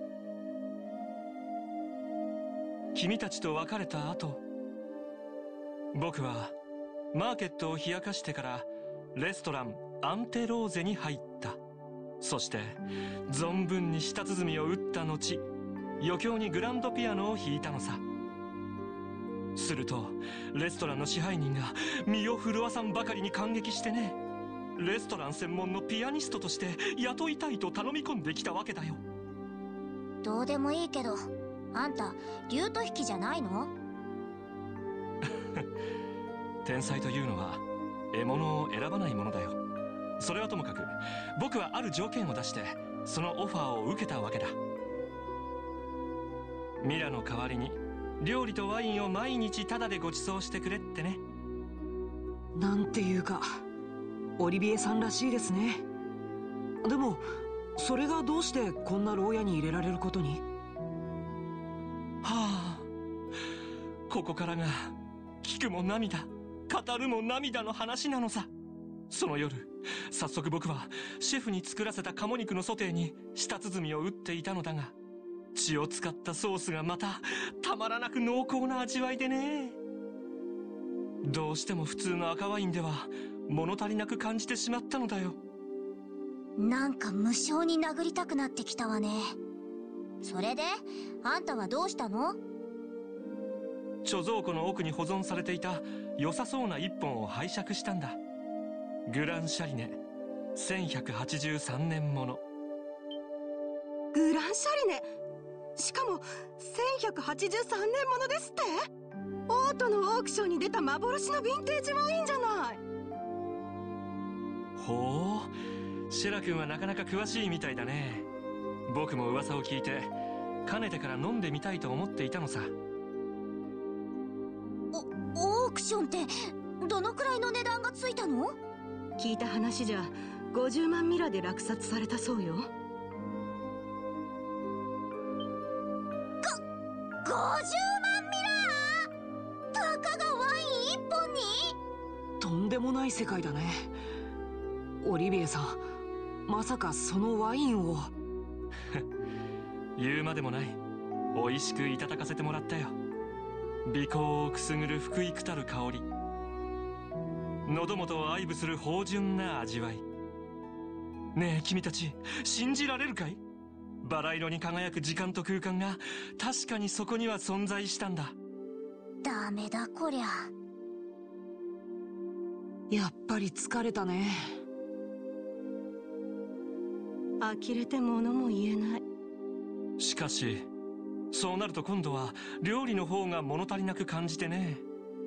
君たちと別れた後、僕はマーケットを冷やかしてからレストランアンテローゼに入った。そして存分に舌鼓を打った後、余興にグランドピアノを弾いたのさ。するとレストランの支配人が身を震わさんばかりに感激してね、レストラン専門のピアニストとして雇いたいと頼み込んできたわけだよ。 どうでもいいけど、あんたリュート弾きじゃないの？ 天才というのは獲物を選ばないものだよ。それはともかく、僕はある条件を出してそのオファーを受けたわけだ。ミラの代わりに料理とワインを毎日タダでご馳走してくれってね。 なんていうかオリビエさんらしいですね。でもそれがどうしてこんな牢屋に入れられることに？ はあ、ここからが聞くも涙、語るも涙の話なのさ。その夜、早速僕はシェフに作らせた鴨肉のソテーに舌鼓を打っていたのだが、血を使ったソースがまたたまらなく濃厚な味わいでね。どうしても普通の赤ワインでは物足りなく感じてしまったのだよ。 なんか無性に殴りたくなってきたわね。それであんたはどうしたの？ 貯蔵庫の奥に保存されていた良さそうな一本を拝借したんだ。グランシャリネせんひゃくはちじゅうさんねんもの。 グランシャリネ、しかもせんひゃくはちじゅうさんねんものですって？ オートのオークションに出た幻のヴィンテージワインじゃない。 ほう、シェラ君はなかなか詳しいみたいだね。僕も噂を聞いてかねてから飲んでみたいと思っていたのさ。 おオークションってどのくらいの値段がついたの？ 聞いた話じゃごじゅうまんミラで落札されたそうよ。 ご、ごじゅうまんミラー！たかがワイン一本に？ とんでもない世界だね。オリビエさん、まさかそのワインを言うまでもない。美味しくいただかせてもらったよ。鼻孔をくすぐる福幾たる香り、喉元を愛撫する芳醇な味わい。ねえ君たち、信じられるかい？バラ色に輝く時間と空間が確かにそこには存在したんだ。 ダメだこりゃ。 やっぱり疲れたね。 呆れて物も言えない。 しかしそうなると今度は料理の方が物足りなく感じてね。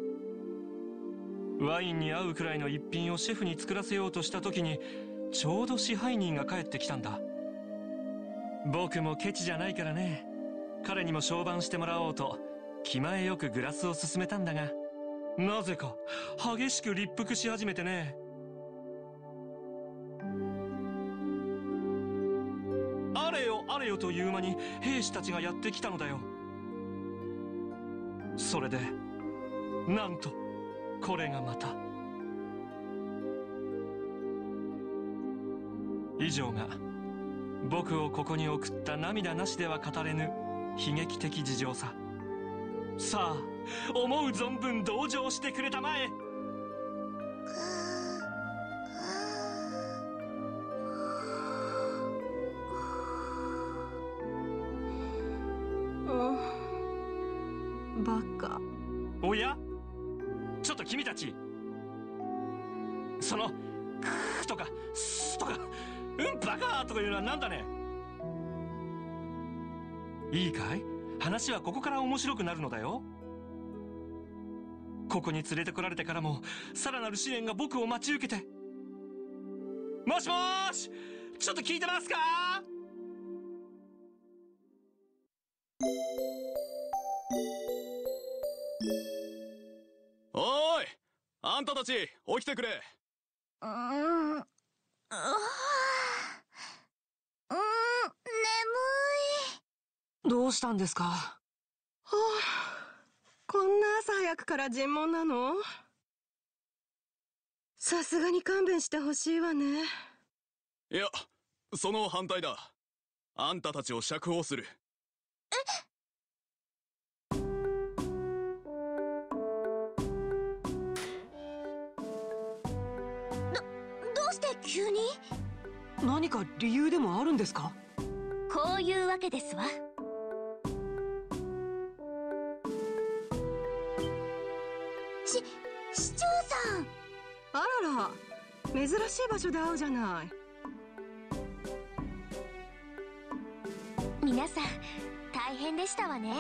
ワインに合うくらいの一品をシェフに作らせようとした時にちょうど支配人が帰ってきたんだ。僕もケチじゃないからね、彼にも評判してもらおうと気前よくグラスを勧めたんだが、なぜか激しく立腹し始めてね。あれよあれよという間に兵士たちがやってきたのだよ。それでなんとこれがまた。以上が僕をここに送った涙なしでは語れぬ悲劇的事情さ。さあ思う存分同情してくれたまえ。 バカ。 おや、ちょっと君たち、そのクーとかスとかうんバカとかいうのはなんだね。いいかい、話はここから面白くなるのだよ。ここに連れてこられてからもさらなる試練が僕を待ち受けて。もしもーし、ちょっと聞いてますか？ おーい、あんたたち起きてくれ。 うーん、うわー、うーん、眠い。 どうしたんですか？ はあ、こんな朝早くから尋問なの？さすがに勘弁してほしいわね。 いや、その反対だ。あんたたちを釈放する。 え？急に？ 何か理由でもあるんですか？ こういうわけですわ。し、市長さん。 あらら、珍しい場所で会うじゃない。 皆さん大変でしたわね。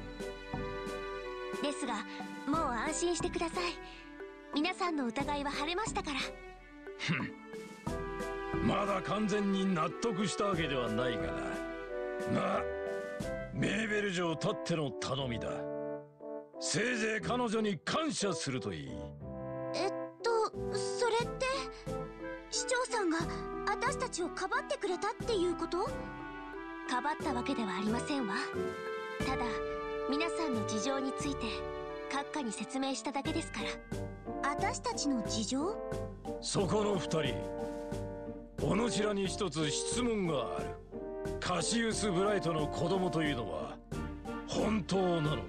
ですがもう安心してください。皆さんの疑いは晴れましたから。 ふん、まだ完全に納得したわけではないがな。まあメーベル城たっての頼みだ。せいぜい彼女に感謝するといい。 えっとそれって市長さんが私たちをかばってくれたっていうこと？かばったわけではありませんわ。ただ皆さんの事情について閣下に説明しただけですから。私たちの事情？ そこの二人、おぬしらに一つ質問がある。カシウス・ブライトの子供というのは本当なのか？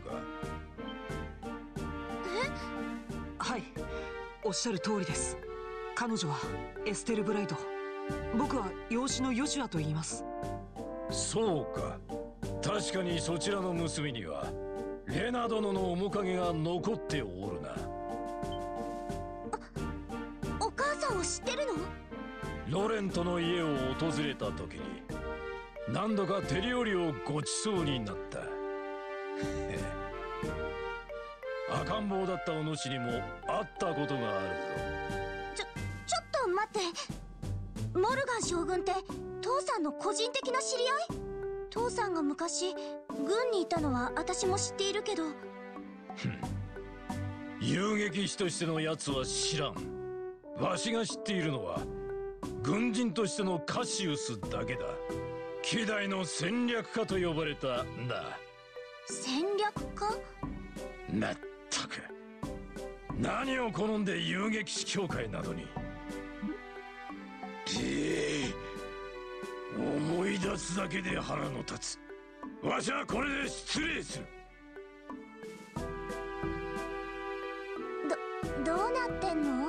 え？ はい、おっしゃる通りです。彼女はエステル・ブライト、僕は養子のヨシュアと言います。 そうか、確かにそちらの娘にはレナ殿の面影が残っておるな。 お母さんを知ってるの？ ロレントの家を訪れた時に何度か手料理をごちそうになった。 乱暴だったお主にも会ったことがあるぞ。 ちょちょっと待って、モルガン将軍って父さんの個人的な知り合い？父さんが昔軍にいたのは私も知っているけど。 遊撃士としてのやつは知らん。わしが知っているのは軍人としてのカシウスだけだ。希代の戦略家と呼ばれたんだ。 戦略家？ まったく何を好んで遊撃士協会などに。ええ、思い出すだけで腹の立つ。わしはこれで失礼する。 ど、どうなってんの？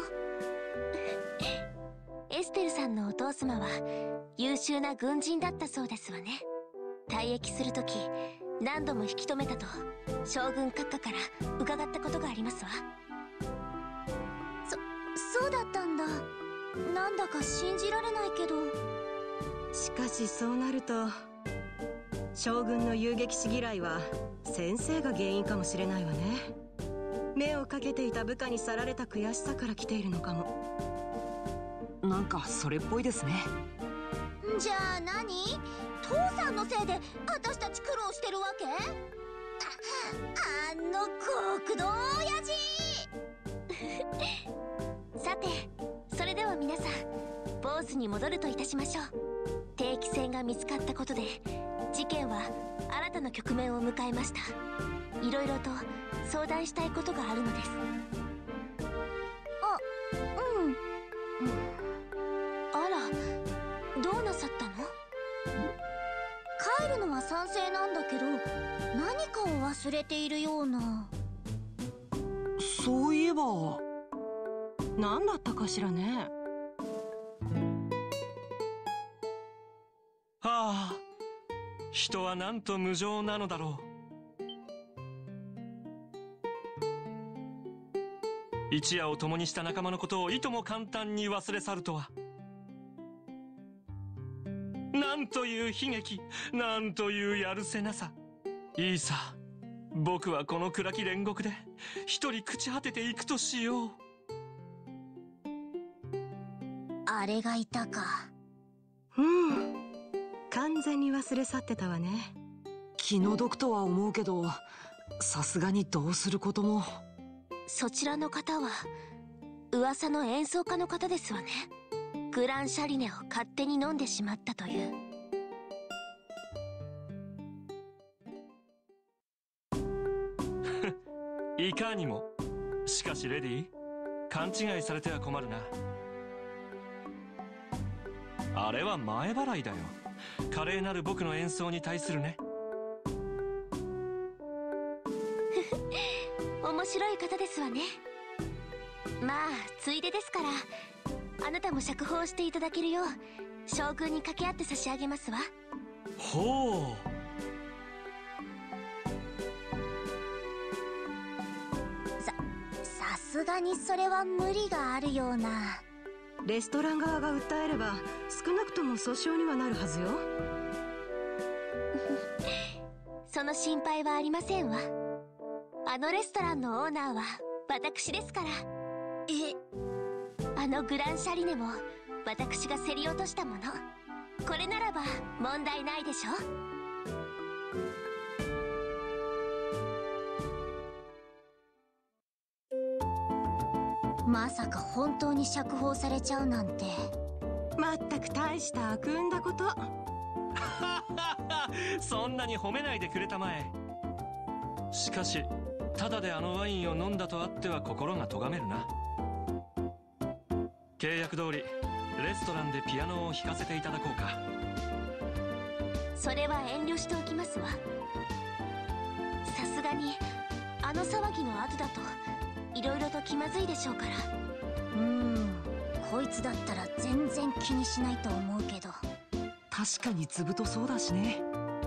エステルさんのお父様は優秀な軍人だったそうですわね。退役するとき何度も引き止めたと将軍閣下から伺ったことがありますわ。そ、そうだったんだ。なんだか信じられないけど。 しかしそうなると将軍の遊撃士嫌いは先生が原因かもしれないわね。目をかけていた部下に去られた悔しさから来ているのかも。 なんかそれっぽいですね。 じゃあ何？父さんのせいで私たち苦労してるわけ？あ、あの極道親父さて、それでは皆さん坊主に戻るといたしましょう。定期船が見つかったことで事件は新たな局面を迎えました。いろいろと相談したいことがあるのです。あ、うん、あら、どうなさったの？帰るのは賛成なんだけど何かを忘れているような。 そういえば何だったかしらね。 ああ、人はなんと無情なのだろう。一夜を共にした仲間のことをいとも簡単に忘れ去るとは。なんという悲劇、なんというやるせなさ。いいさ、僕はこの暗き煉獄で一人朽ち果てていくとしよう。 あれがいたか。 うん、完全に忘れ去ってたわね。 気の毒とは思うけどさすがにどうすることも。 そちらの方は噂の演奏家の方ですわね。グランシャリネを勝手に飲んでしまったという。 いかにも。しかしレディ、勘違いされては困るな。あれは前払いだよ。華麗なる僕の演奏に対するね。 面白い方ですわね。まあついでですから、あなたも釈放していただけるよう将軍に掛け合って差し上げますわ。 ほう。 さ、さすがにそれは無理があるような。 レストラン側が訴えれば少なくとも訴訟にはなるはずよ。 その心配はありませんわ。あのレストランのオーナーは私ですから。え、あのグランシャリネも私が競り落としたもの。これならば問題ないでしょ。まさか本当に釈放されちゃうなんて。 まったく大した悪運だこと。 そんなに褒めないでくれたまえ。しかしただであのワインを飲んだとあっては心が咎めるな。契約通りレストランでピアノを弾かせていただこうか。 それは遠慮しておきますわ。さすがにあの騒ぎの後だといろいろと気まずいでしょうから。うーん、こいつだったら全然気にしないと思うけど。 確かにずぶとそうだしね。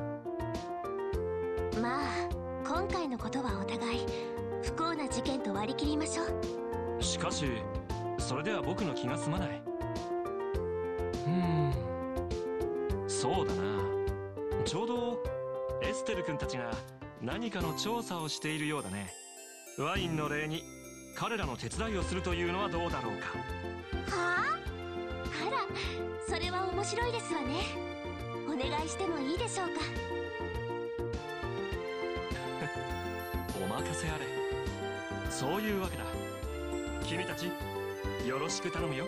まあ今回のことはお互い不幸な事件と割り切りましょう。 しかしそれでは僕の気が済まない。うーん、そうだな。ちょうどエステル君たちが何かの調査をしているようだね。 ワインの礼に彼らの手伝いをするというのはどうだろうか。 はあ、あら、それは面白いですわね。お願いしてもいいでしょうか。 お任せあれ。そういうわけだ。君たちよろしく頼むよ。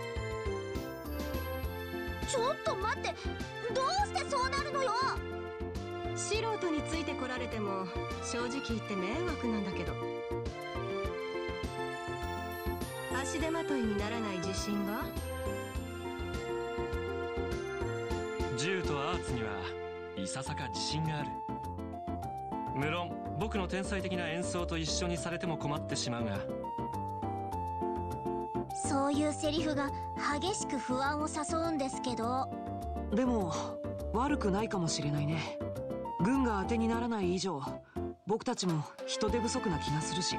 ちょっと待って、どうしてそうなるのよ。 素人についてこられても正直言って迷惑なんだけど。足手まといにならない自信は？ 銃とアーツにはいささか自信がある。無論僕の天才的な演奏と一緒にされても困ってしまうが。 そういうセリフが激しく不安を誘うんですけど。 でも悪くないかもしれないね。軍が当てにならない以上、僕たちも人手不足な気がするし。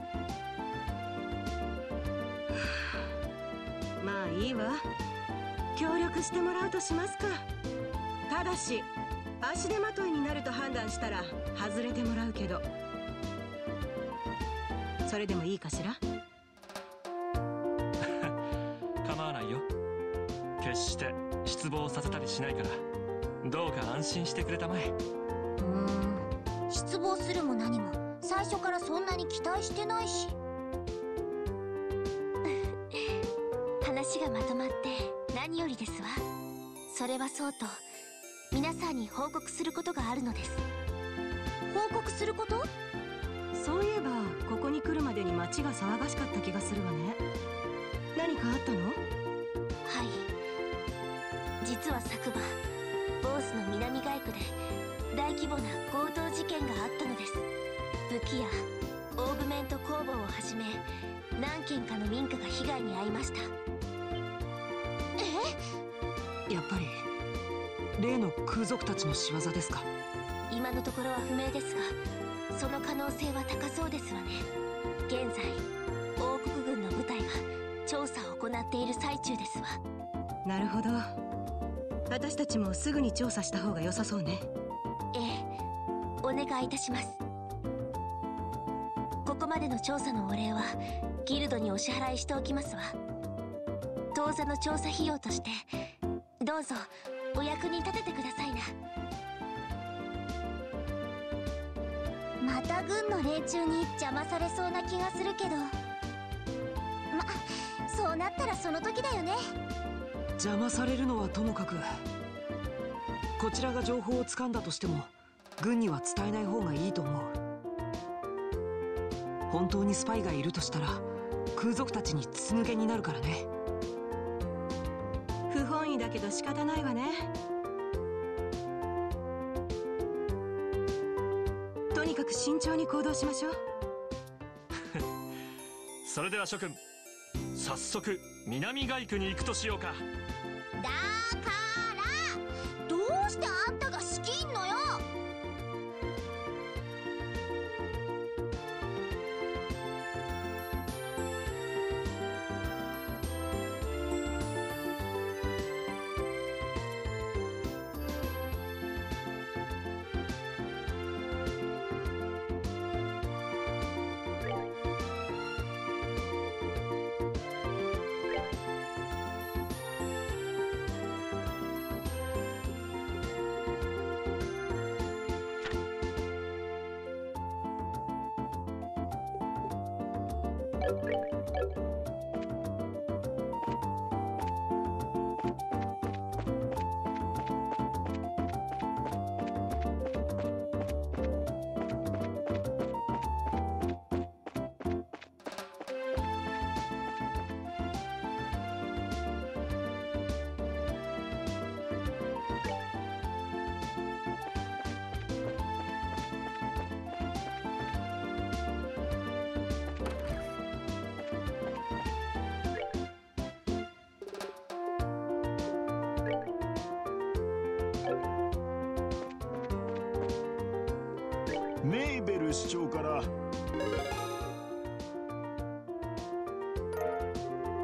まあいいわ、協力してもらうとしますか。ただし足手まといになると判断したら外れてもらうけど、それでもいいかしら。 構わないよ。決して失望させたりしないから、どうか安心してくれたまえ。 うーん、失望するも何も最初からそんなに期待してないし。話がまとまって何よりですわ。それはそうと、皆さんに報告することがあるのです。報告すること？ そういえばここに来るまでに街が騒がしかった気がするわね。何かあったの？ はい、実は昨晩ボースの南街区で大規模な強盗事件があったのです。武器やオーグメント工房をはじめ何軒かの民家が被害に遭いました。 やっぱり例の空賊たちの仕業ですか？ 今のところは不明ですが、その可能性は高そうですわね。現在王国軍の部隊が調査を行っている最中ですわ。 なるほど、私たちもすぐに調査した方が良さそうね。 ええ、お願いいたします。ここまでの調査のお礼はギルドにお支払いしておきますわ。当座の調査費用としてどうぞお役に立ててくださいな。また軍の連中に邪魔されそうな気がするけど、ま、そうなったらその時だよね。 邪魔されるのはともかく、こちらが情報をつかんだとしても軍には伝えない方がいいと思う。本当にスパイがいるとしたら空賊たちに筒抜けになるからね。 不本意だけど仕方ないわね。とにかく慎重に行動しましょう。 それでは諸君、早速南街区に行くとしようか。 だからどうしてあんたが仕切んのよ。 メイベル市長からん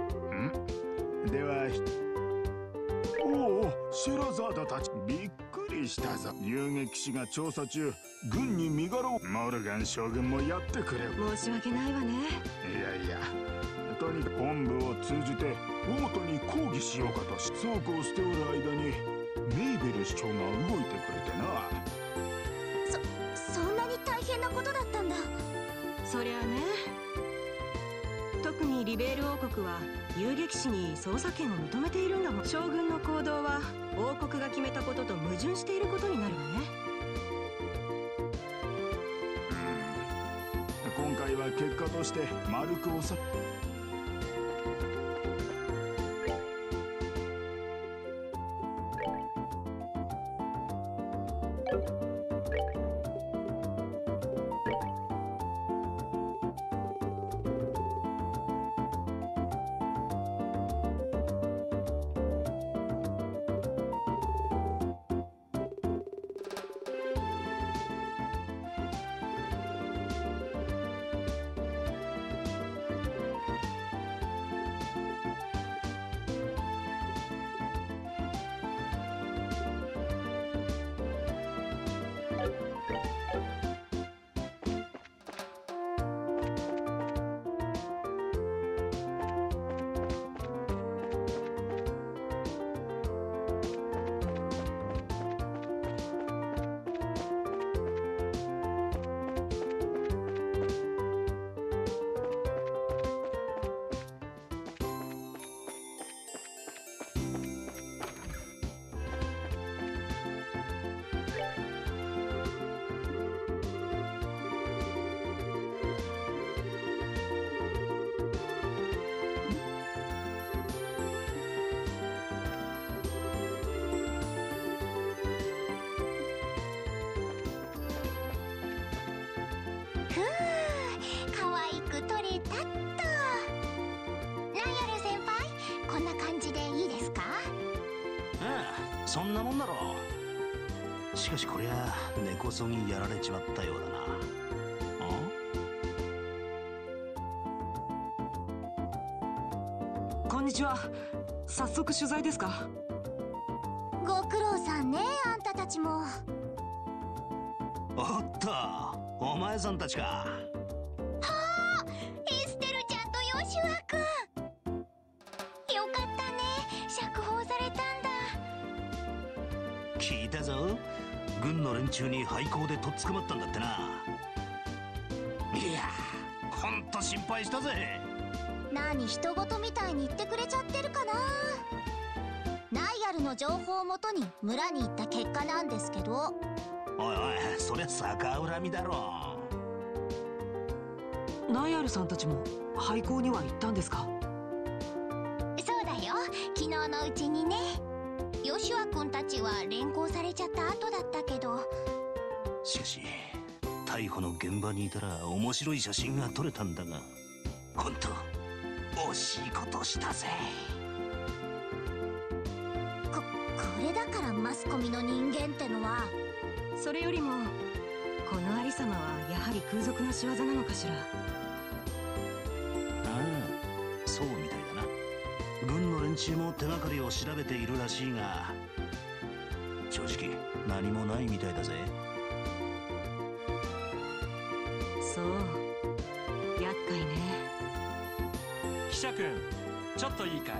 では、おお、シェラザーダたちびっくりりしたぞ。遊撃士が調査中、軍に身柄を。モルガン将軍もやってくれ。 申し訳ないわね。 いやいや、とにかく本部を通じて王都に抗議しようかとし、そうこうしておる間にメイベル市長が動いてくれてな。 そそんなに大変なことだったんだ。 そりゃあね。特にリベール王国は遊撃士に捜査権を認めているんだもん。将軍の行動は王国が決めたことと矛盾していることになるわね。 うん、今回は結果として丸く収め。 ふう、可愛く撮れたっと。ライアル先輩、こんな感じでいいですか？ ああ、そんなもんだろう。しかしこりゃ根こそぎやられちまったようだな。 こんにちは。早速取材ですか？ ご苦労さんね、あんたたちも。 おっと、お前さんたちか。 はあ、エステルちゃんとヨシュアくん。よかったね、釈放されたんだ。 聞いたぞ、軍の連中に廃校でとっ捕まったんだってな。いや、ほんと心配したぜ。 何人事みたいに言ってくれちゃってるかな。ナイアルの情報をもとに村に行った結果なんですけど。 おいおい、そりゃ逆恨みだろ。 ナイアルさんたちも廃校には行ったんですか？ そうだよ、昨日のうちにね。ヨシュア君たちは連行されちゃった後だったけど。 しかし逮捕の現場にいたら面白い写真が撮れたんだが、ほんと惜しいことしたぜ。 こ、これだからマスコミの人間ってのは。 それよりもこの有様はやはり空賊の仕業なのかしら。 ああ、そうみたいだな。軍の連中も手がかりを調べているらしいが、正直何もないみたいだぜ。 そう、厄介ね。 記者君、ちょっといいかい？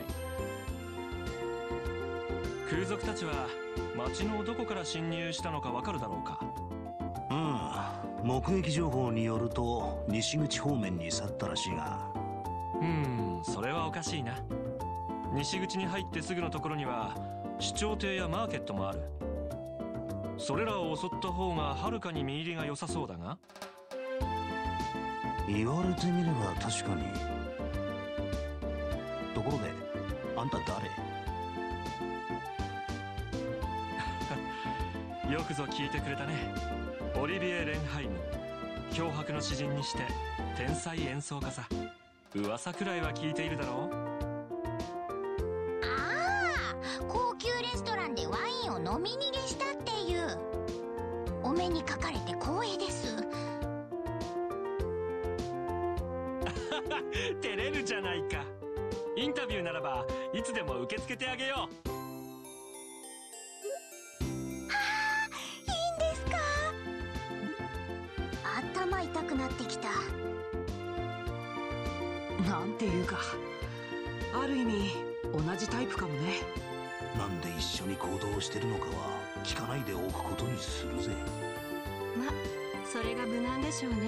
空賊たちは町のどこから侵入したのかわかるだろうか？ うん、目撃情報によると西口方面に去ったらしいが。 うーん、それはおかしいな。西口に入ってすぐのところには市長邸やマーケットもある。それらを襲った方がはるかに見入りが良さそうだが。 言われてみれば確かに。ところであんた誰？ よくぞ聞いてくれたね。オリビエ・レンハイム。漂白の詩人にして天才演奏家さ。噂くらいは聞いているだろう。 ああ、高級レストランでワインを飲み逃げしたっていう。お目にかかれて光栄です。 照れるじゃないか。インタビューならばいつでも受け付けてあげよう。 はある意味同じタイプかもね。 なんで一緒に行動してるのかは聞かないでおくことにするぜ。 ま、それが無難でしょうね。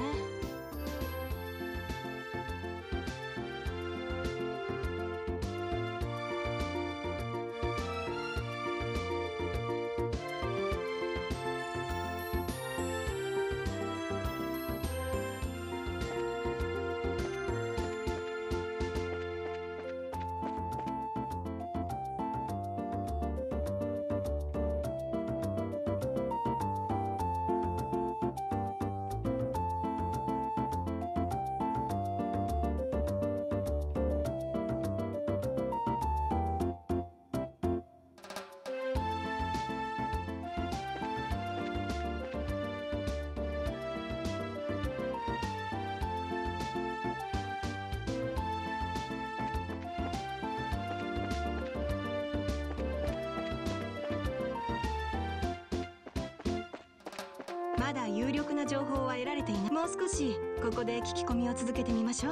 まだ有力な情報は得られていない。もう少しここで聞き込みを続けてみましょう。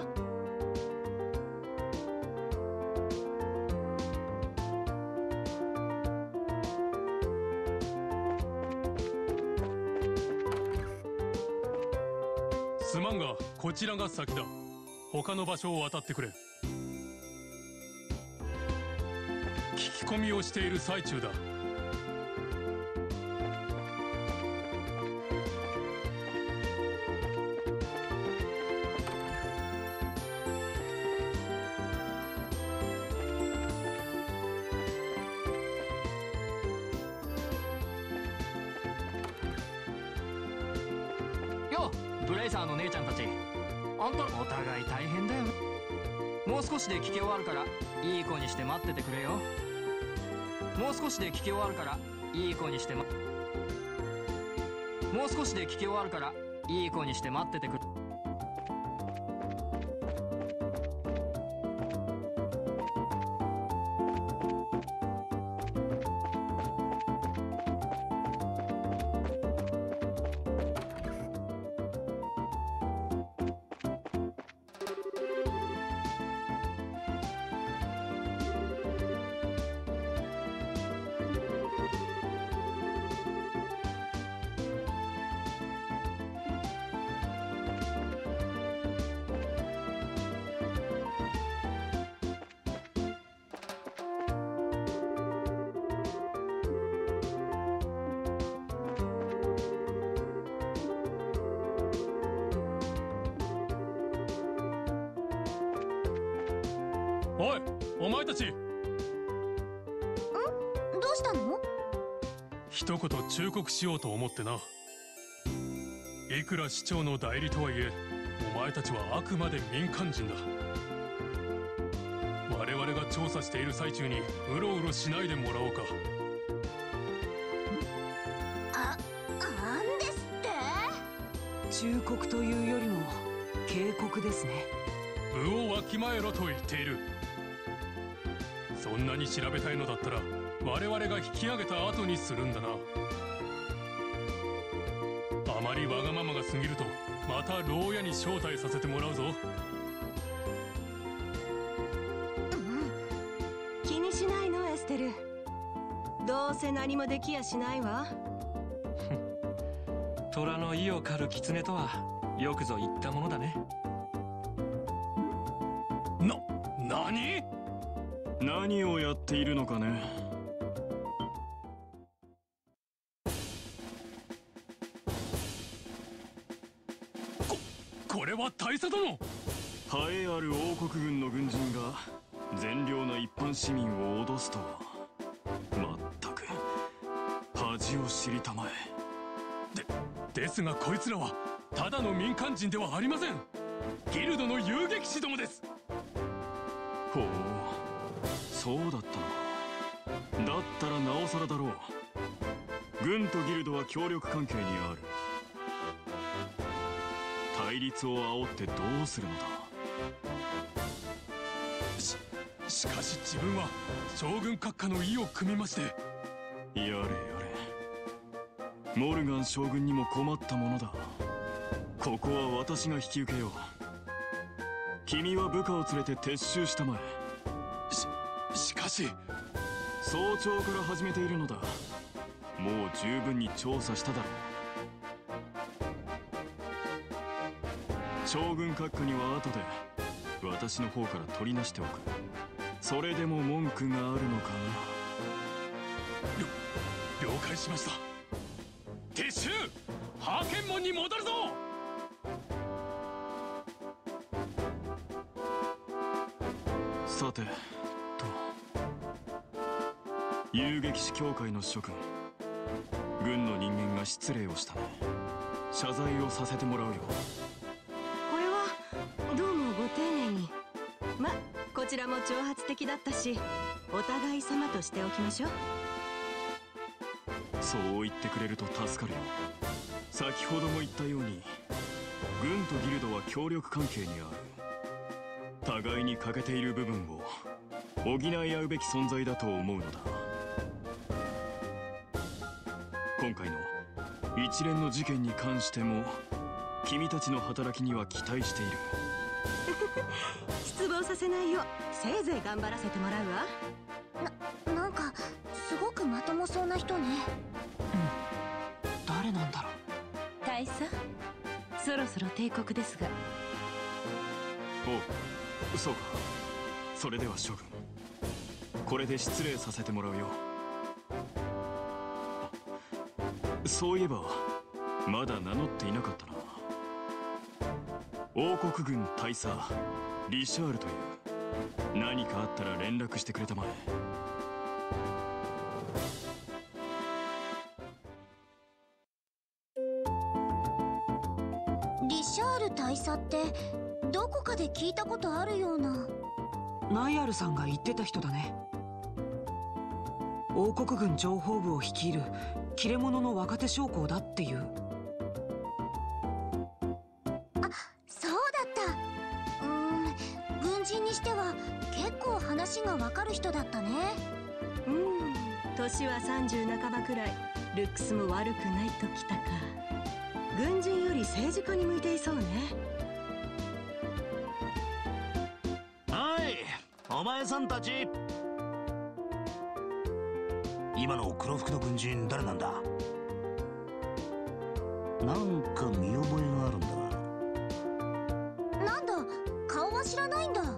すまんがこちらが先だ。他の場所を渡ってくれ。聞き込みをしている最中だ。 ブレイザーの姉ちゃんたち、あんたお互い大変だよね。もう少しで聞き終わるからいい子にして待っててくれよ。もう少しで聞き終わるからいい子にしてまもう少しで聞き終わるからいい子にして待っててくれ。おい、お前たち。ん？ どうしたの？ 一言忠告しようと思ってな。いくら市長の代理とはいえ、お前たちはあくまで民間人だ。我々が調査している最中にうろうろしないでもらおうか。 あ、なんですって？ 忠告というよりも警告ですね。 部をわきまえろと言っている。そんなに調べたいのだったら我々が引き上げた後にするんだな。あまりわがままが過ぎるとまた牢屋に招待させてもらうぞ。 気にしないのエステル。どうせ何もできやしないわ。 虎の意を狩る狐とはよくぞ言ったものだね。 な、何？ 何をやっているのかね。 こ、これは大佐殿。 栄えある王国軍の軍人が善良な一般市民を脅すとは、まったく恥を知りたまえ。 で、ですがこいつらはただの民間人ではありません。ギルドの遊撃士どもです。 ほう、そうだったのか。だったらなおさらだろう。軍とギルドは協力関係にある。対立を煽ってどうするのだ。 し、しかし自分は将軍閣下の意を組みまして。 やれやれ、モルガン将軍にも困ったものだ。ここは私が引き受けよう。君は部下を連れて撤収したまえ。 し、 しかし早朝から始めているのだ。もう十分に調査しただろう。将軍閣下には後で私の方から取りなしておく。それでも文句があるのかな。 了解しました。撤収、ハーケン門に戻るぞ。 さてと、遊撃士協会の諸君、軍の人間が失礼をしたね。謝罪をさせてもらうよ。 これはどうもご丁寧に。ま、こちらも挑発的だったし、お互い様としておきましょう。 そう言ってくれると助かるよ。先ほども言ったように、軍とギルドは協力関係にある。互いに欠けている部分を補い合うべき存在だと思うのだ。今回の一連の事件に関しても君たちの働きには期待している。 失望させないようせいぜい頑張らせてもらうわ。 な、なんかすごくまともそうな人ね。 うん、誰なんだろう。 大佐、そろそろ帝国ですが。 おう、そうか。それでは諸君、これで失礼させてもらうよ。そういえばまだ名乗っていなかったな。王国軍大佐リシャールという。何かあったら連絡してくれたまえ。 リシャール大佐ってどこかで聞いたことあるような。 ナイアルさんが言ってた人だね。王国軍情報部を率いる切れ者の若手将校だっていう。 あ、そうだった。うーん、軍人にしては結構話がわかる人だったね。 うん、年はさんじゅう半ばくらい、ルックスも悪くないときたか。軍人より政治家に向いていそうね。 はい、お前さんたち。今の黒服の軍人誰なんだ。なんか見覚えがあるんだが。 なんだ、顔は知らないんだ。ナイ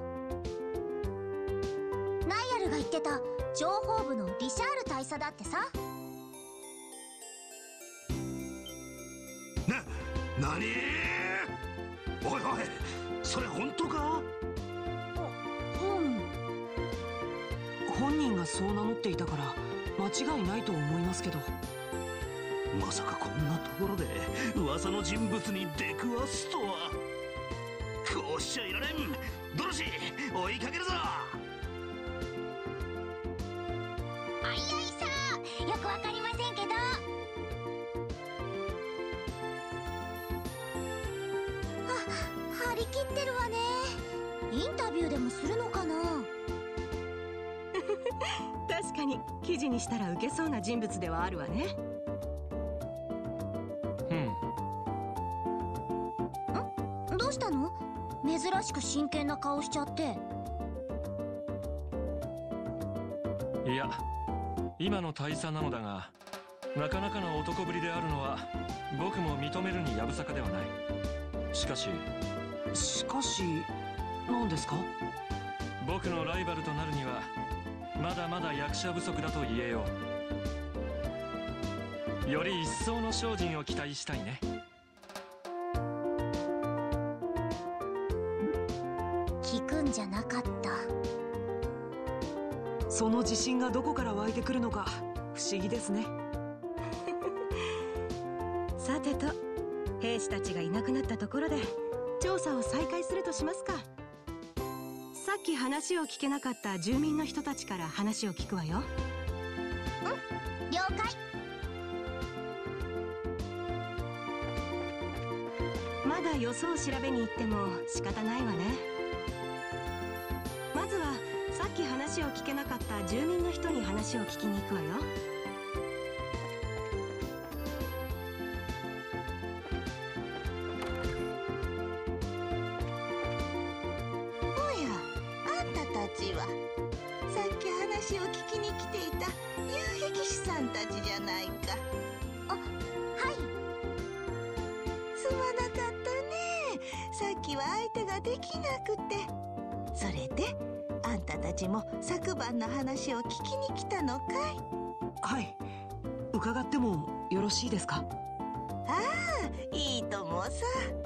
アルが言ってた情報部のリシャール大佐だってさ。 な、なにー。おいおい、それ本当か。 うん、本人がそう名乗っていたから間違いないと思いますけど。 まさかこんなところで噂の人物に出くわすとは。こうしちゃいられん。ドロシー、追いかけるぞ。 あいあいさ、よくわかりませんけど。あ、張り切ってるわね。インタビューでもするのかな。 確かに記事にしたら受けそうな人物ではあるわね。 ん？どうしたの？珍しく真剣な顔しちゃって。 いや、今の大佐なのだが、なかなかの男ぶりであるのは僕も認めるにやぶさかではない。しかししかし何ですか。 僕のライバルとなるにはまだまだ役者不足だと言えよう。より一層の精進を期待したいね。 聞くんじゃなかった。 その自信がどこから湧いてくるのか不思議ですね。 さてと、兵士たちがいなくなったところで調査を再開するとしますか。さっき話を聞けなかった住民の人たちから話を聞くわよ。 うん、了解。 まだよそを調べに行っても仕方ないわね。まずはさっき話を聞けなかった住民の人に話を聞きに行くわよ。 おや、あんたたちはさっき話を聞きに来ていた遊撃士さんたちじゃないか。 あ、はい。 すまなかったね。さっきは相手ができなくて。それであんたたちも昨晩の話を聞きに来たのかい？ はい、伺ってもよろしいですか？ ああ、いいともさ。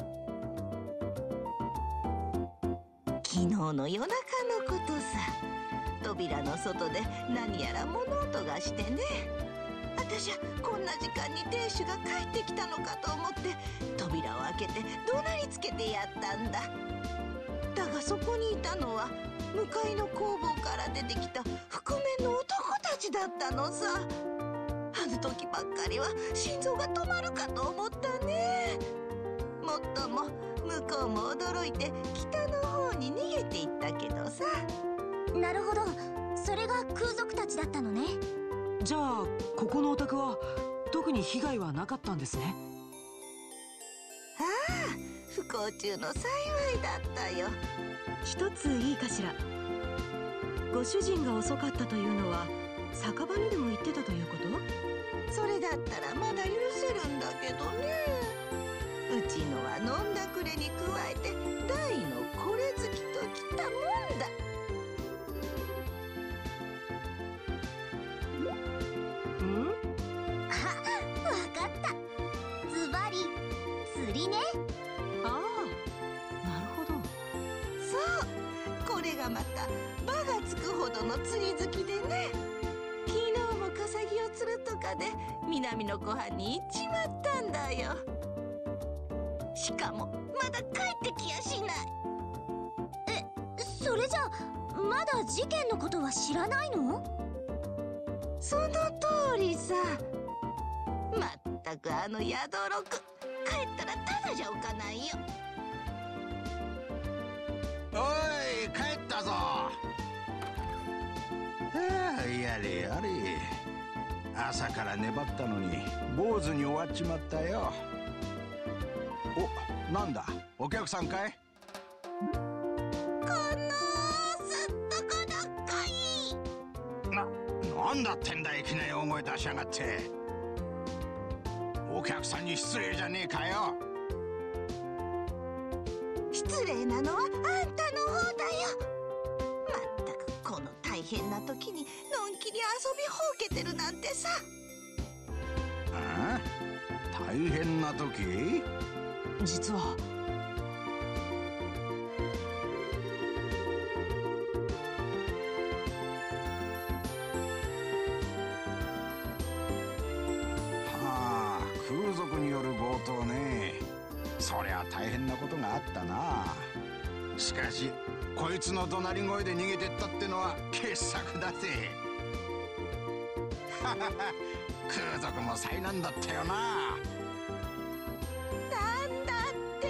昨日の夜中のことさ。扉の外で何やら物音がしてね。私はこんな時間に亭主が帰ってきたのかと思って扉を開けて怒鳴りつけてやったんだ。だがそこにいたのは向かいの工房から出てきた覆面の男たちだったのさ。あの時ばっかりは心臓が止まるかと思ったね。もっとも向こうも驚いて北の方に逃げていったけどさ。 なるほど、それが空賊たちだったのね。 じゃあここのお宅は特に被害はなかったんですね。 ああ、不幸中の幸いだったよ。 一ついいかしら。ご主人が遅かったというのは酒場にでも行ってたということ？ それだったらまだ許せるんだけどね。うちのは飲んだくれに加えて大のこれ好きときたもんだ。 ん？あ、わかった。ズバリ釣りね。 ああ、なるほど。 そう、これがまた場がつくほどの釣り好きでね。昨日もカサギを釣るとかで南の湖畔に行っちまったんだよ。しかもまだ帰ってきやしない。 え、それじゃまだ事件のことは知らないの？ その通りさ。まったくあの宿六、帰ったらただじゃおかないよ。 おい、帰ったぞ。はあ、やれやれ。朝から粘ったのに坊主に終わっちまったよ。お、なんだ、お客さんかい？ このすっとこどっこい。 な、なんだってんだ、いきなり大声出しやがって。お客さんに失礼じゃねえかよ。 失礼なのはあんたの方だよ。まったくこの大変な時にのんきに遊びほうけてるなんてさ。 ああ、大変な時？ 実ははあ、空賊による強盗ね。そりゃ大変なことがあったな。しかしこいつの怒鳴り声で逃げてったってのは傑作だぜ。ははは、空賊も災難だったよな。 なんだって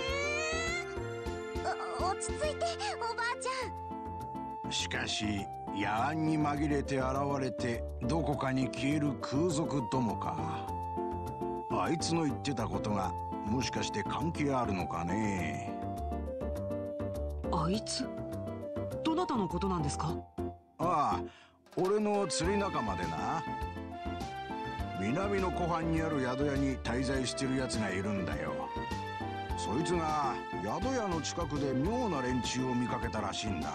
お、落ち着いておばあちゃん。しかし野蛮に紛れて現れてどこかに消える空賊どもか。あいつの言ってたことがもしかして関係あるのかね。 あいつ？どなたのことなんですか？ ああ、俺の釣り仲間でな。南の湖畔にある宿屋に滞在してるやつがいるんだよ。そいつが宿屋の近くで妙な連中を見かけたらしいんだ。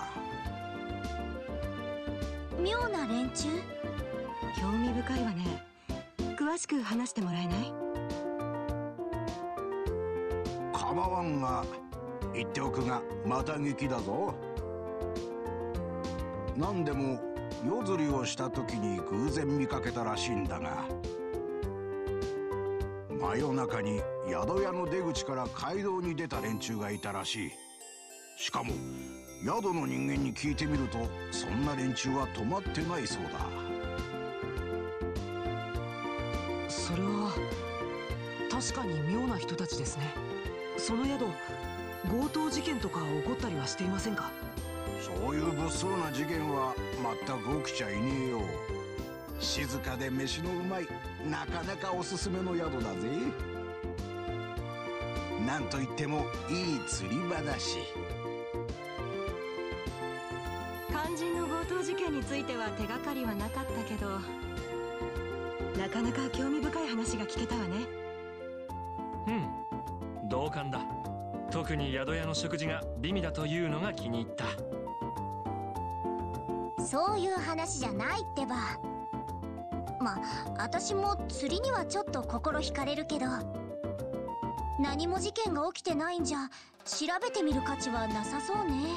妙な連中？ 興味深いわね。詳しく話してもらえない？ 構わんが言っておくが、また聞きだぞ。何でも夜釣りをした時に偶然見かけたらしいんだが、真夜中に宿屋の出口から街道に出た連中がいたらしい。しかも宿の人間に聞いてみると、そんな連中は止まってないそうだ。 それは確かに妙な人たちですね。その宿、強盗事件とか起こったりはしていませんか？ そういう物騒な事件は全く起きちゃいねえよ。静かで飯のうまい、なかなかおすすめの宿だぜ。なんといってもいい釣り場だし。 肝心の強盗事件については手がかりはなかったけど、なかなか興味深い話が聞けたわね。 うん、同感だ。特に宿屋の食事が美味だというのが気に入った。 そういう話じゃないってば。まあ私も釣りにはちょっと心惹かれるけど、何も事件が起きてないんじゃ調べてみる価値はなさそうね。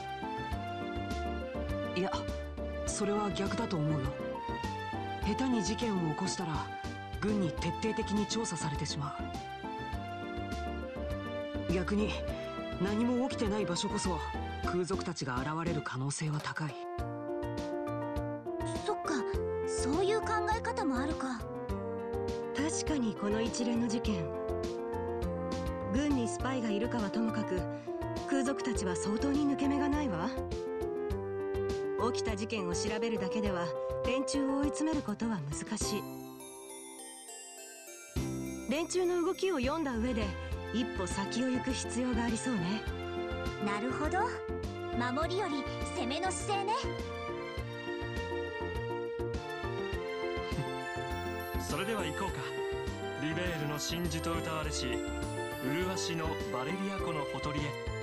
いや、それは逆だと思うよ。下手に事件を起こしたら軍に徹底的に調査されてしまう。逆に何も起きてない場所こそ空賊たちが現れる可能性は高い。 そっか、そういう考え方もあるか。 確かにこの一連の事件、軍にスパイがいるかはともかく空賊たちは相当に抜け目がないわ。起きた事件を調べるだけでは連中を追い詰めることは難しい。連中の動きを読んだ上で一歩先を行く必要がありそうね。 なるほど、守りより攻めの姿勢ね。 それでは行こうか。リベールの真珠と歌われし麗しのバレリア湖のほとりへ。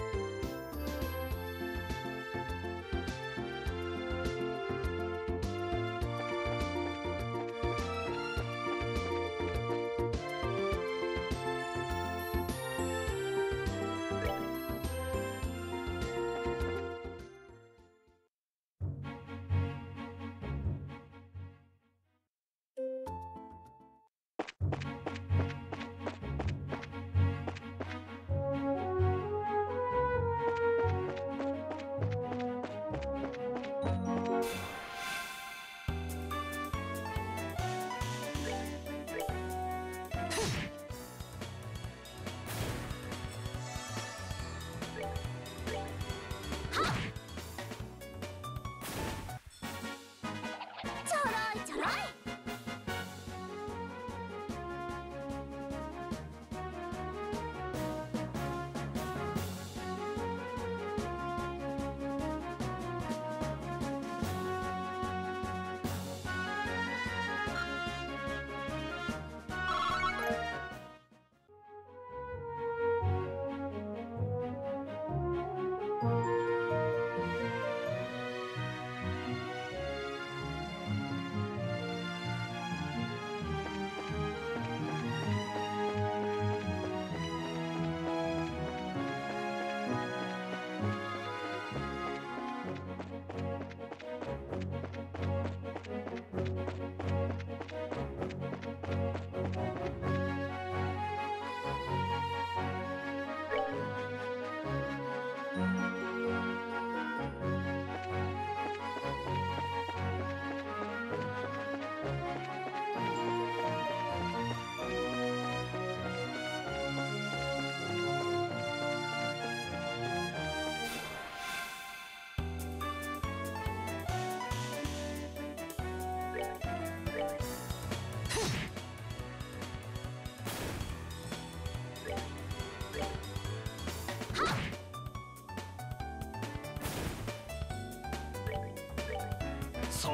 そ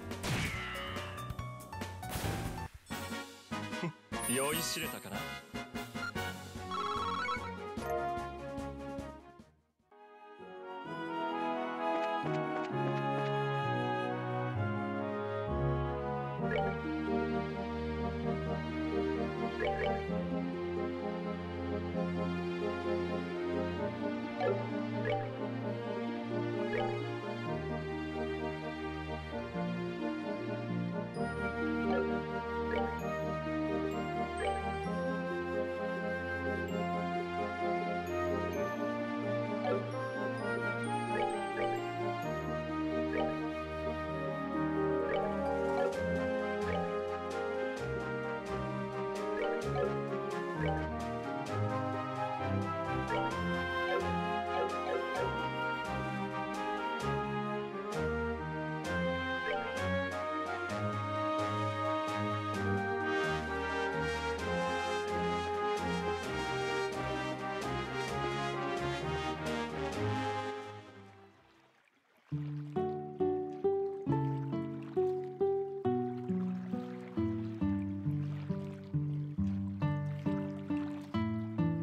れ酔いしれたかな。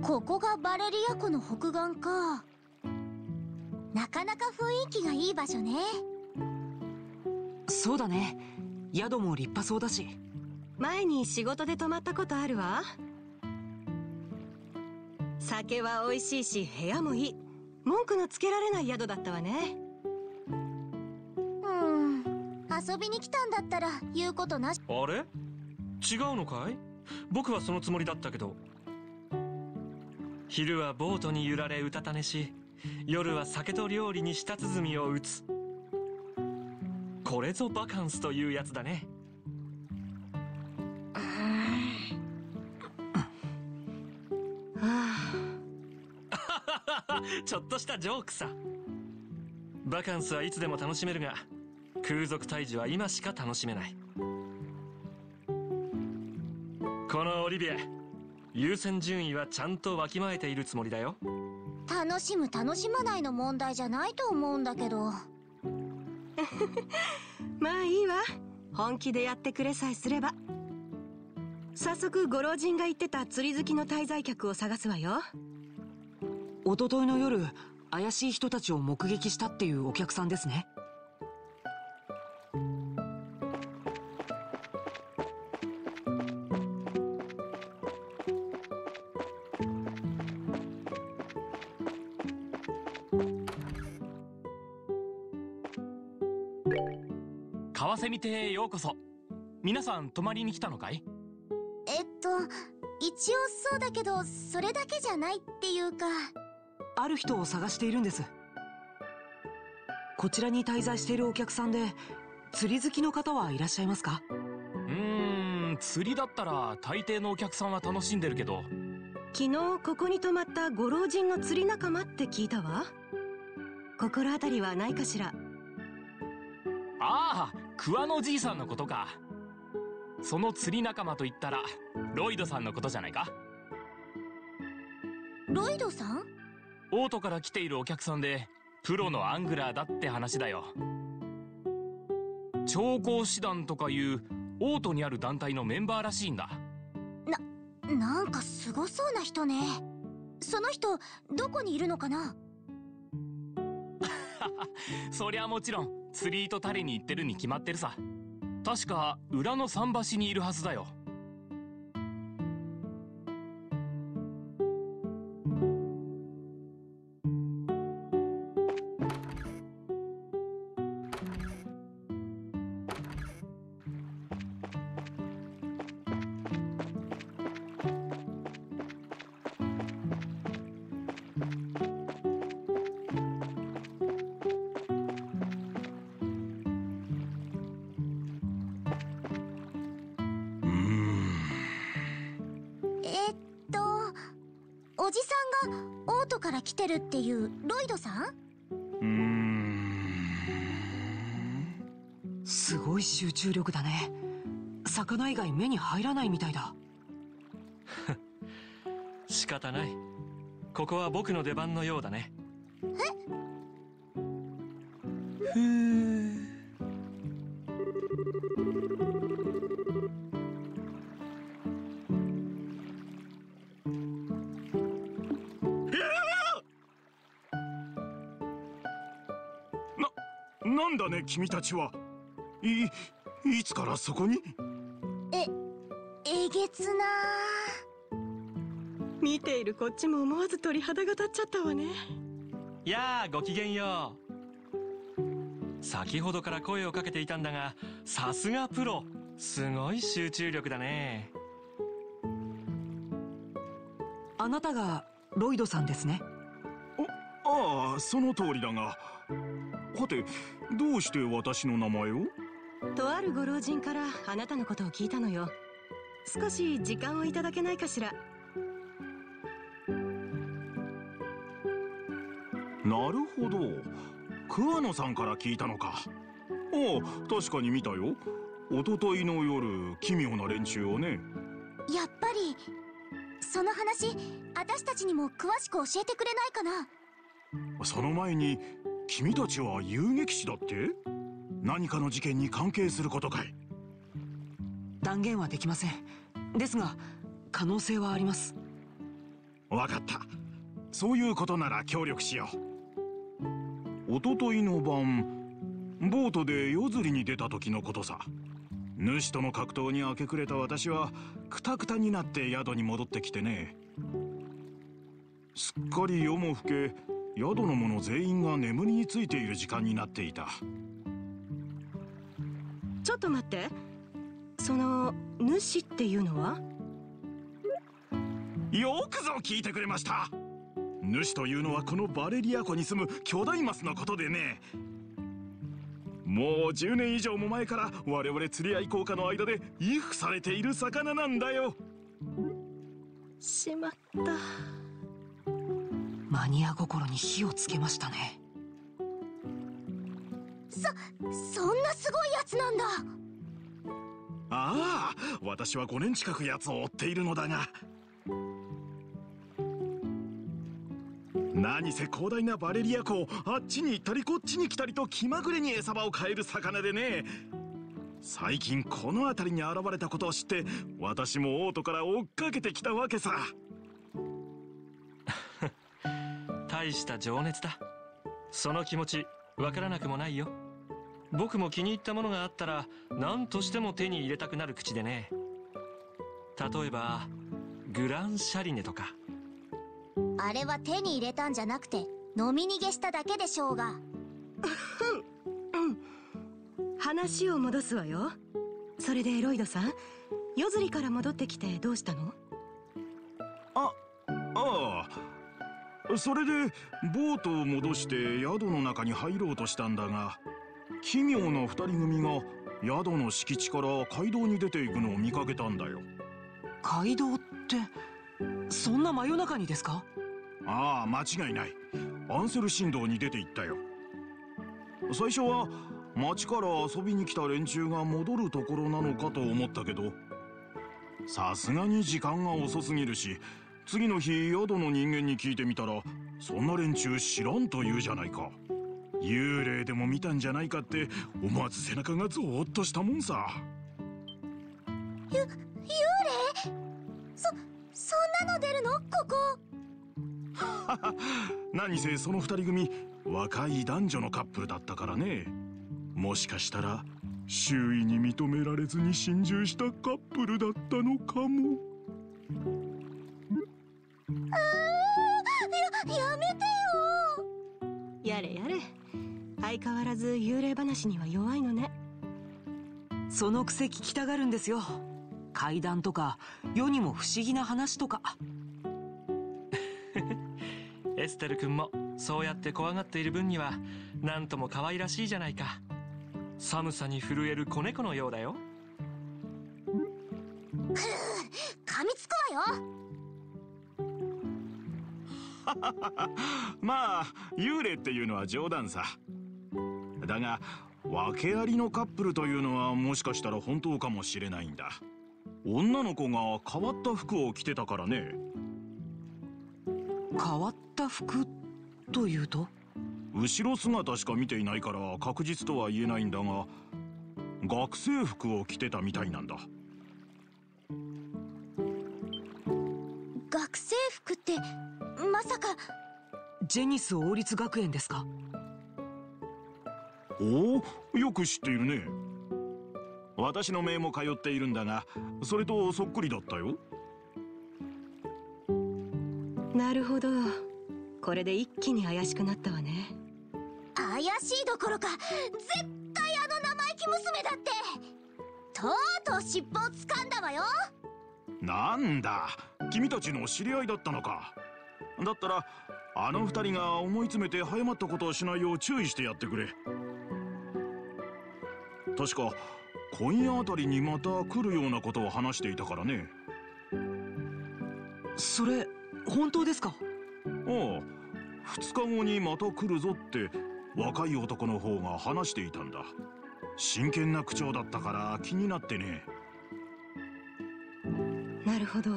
ここがバレリア湖の北岸か。なかなか雰囲気がいい場所ね。 そうだね。宿も立派そうだし。 前に仕事で泊まったことあるわ。酒は美味しいし部屋もいい。文句のつけられない宿だったわね。 うん、遊びに来たんだったら言うことなし。 あれ？違うのかい？僕はそのつもりだったけど。昼はボートに揺られうたた寝し、夜は酒と料理に舌鼓を打つ。これぞバカンスというやつだね。ちょっとしたジョークさ。バカンスはいつでも楽しめるが、空賊退治は今しか楽しめない。このオリビエ、優先順位はちゃんとわきまえているつもりだよ。 楽しむ楽しまないの問題じゃないと思うんだけど。 まあいいわ。本気でやってくれさえすれば。早速ご老人が言ってた釣り好きの滞在客を探すわよ。 一昨日の夜、怪しい人たちを目撃したっていうお客さんですね。 カワセミ邸へようこそ。皆さん泊まりに来たのかい？ えっと一応そうだけど、それだけじゃないっていうか。 ある人を探しているんです。こちらに滞在しているお客さんで釣り好きの方はいらっしゃいますか？ うーん、釣りだったら大抵のお客さんは楽しんでるけど。 昨日ここに泊まったご老人の釣り仲間って聞いたわ。心当たりはないかしら？ ああ、桑のじいさんのことか。その釣り仲間といったらロイドさんのことじゃないか？ ロイドさん？ オートから来ているお客さんでプロのアングラーだって話だよ。調光師団とかいうオートにある団体のメンバーらしいんだ。 な、なんかすごそうな人ね。その人どこにいるのかな？ そりゃもちろん釣り糸垂れに行ってるに決まってるさ。確か裏の桟橋にいるはずだよ。 おじさんがオートから来てるっていうロイドさん？ うーん、すごい集中力だね。魚以外目に入らないみたいだ。 仕方ない。ここは僕の出番のようだね。 え？ふー。 なんだね君たちは。いいつからそこに？ ええげつな。 見ているこっちも思わず鳥肌が立っちゃったわね。 やあ、ごきげんよう。先ほどから声をかけていたんだが、さすがプロ。すごい集中力だね。 あなたがロイドさんですね。 ああ、その通りだが。はて、どうして私の名前を？ とあるご老人からあなたのことを聞いたのよ。少し時間をいただけないかしら？ なるほど、桑野さんから聞いたのか。ああ、確かに見たよ。一昨日の夜、奇妙な連中をね。 やっぱりその話、私たちにも詳しく教えてくれないかな？ その前に、君たちは遊撃士だって？何かの事件に関係することかい？ 断言はできません。ですが可能性はあります。 わかった。そういうことなら協力しよう。おとといの晩、ボートで夜釣りに出た時のことさ。主との格闘に明け暮れた私はクタクタになって宿に戻ってきてね。すっかり夜も更け、宿の者全員が眠りについている時間になっていた。 ちょっと待って、その主っていうのは？ よくぞ聞いてくれました。主というのはこのバレリア湖に住む巨大マスのことでね。もうじゅうねん以上も前から我々釣り愛好家の間で威風されている魚なんだよ。 しまった。 マニア心に火をつけましたね。 そ、そんなすごいやつなんだ。 ああ、私はごねん近く奴を追っているのだが、何せ広大なバレリア湖をあっちに行ったりこっちに来たりと気まぐれに餌場を変える魚でね。最近この辺りに現れたことを知って私もオートから追っかけてきたわけさ。 大した情熱だ。その気持ちわからなくもないよ。僕も気に入ったものがあったら何としても手に入れたくなる口でね。例えばグランシャリネとか。 あれは手に入れたんじゃなくて飲み逃げしただけでしょうが。 話を戻すわよ。それでロイドさん、夜釣りから戻ってきてどうしたの？ あ、ああ、それでボートを戻して宿の中に入ろうとしたんだが、奇妙な二人組が宿の敷地から街道に出ていくのを見かけたんだよ。 街道ってそんな真夜中にですか？ ああ、間違いない。アンセル神道に出て行ったよ。最初は町から遊びに来た連中が戻るところなのかと思ったけど、さすがに時間が遅すぎるし、次の日宿の人間に聞いてみたら、そんな連中知らんと言うじゃないか。幽霊でも見たんじゃないかって思わず背中がゾーッとしたもんさ。 ゆ、幽霊？そ、そんなの出るの？ここ。 何せその二人組若い男女のカップルだったからね。もしかしたら周囲に認められずに心中したカップルだったのかも。 あー、や、やめてよ。 やれやれ、相変わらず幽霊話には弱いのね。 そのくせ聞きたがるんですよ。怪談とか世にも不思議な話とか。 エステル君もそうやって怖がっている分にはなんとも可愛らしいじゃないか。寒さに震える子猫のようだよ。 ふう、噛みつくわよ。 まあ幽霊っていうのは冗談さ。だが訳ありのカップルというのはもしかしたら本当かもしれないんだ。女の子が変わった服を着てたからね。 変わった服というと？ 後ろ姿しか見ていないから確実とは言えないんだが、学生服を着てたみたいなんだ。 学生服ってまさかジェニス王立学園ですか？ おお、よく知っているね。私の姪も通っているんだが、それとそっくりだったよ。 なるほど、これで一気に怪しくなったわね。 怪しいどころか絶対あの生意気娘だって。とうとう尻尾を掴んだわよ。 なんだ、君たちの知り合いだったのか。だったらあの二人が思い詰めて早まったことをしないよう注意してやってくれ。確か今夜あたりにまた来るようなことを話していたからね。 それ本当ですか？ ああ、二日後にまた来るぞって若い男の方が話していたんだ。真剣な口調だったから気になってね。 なるほど、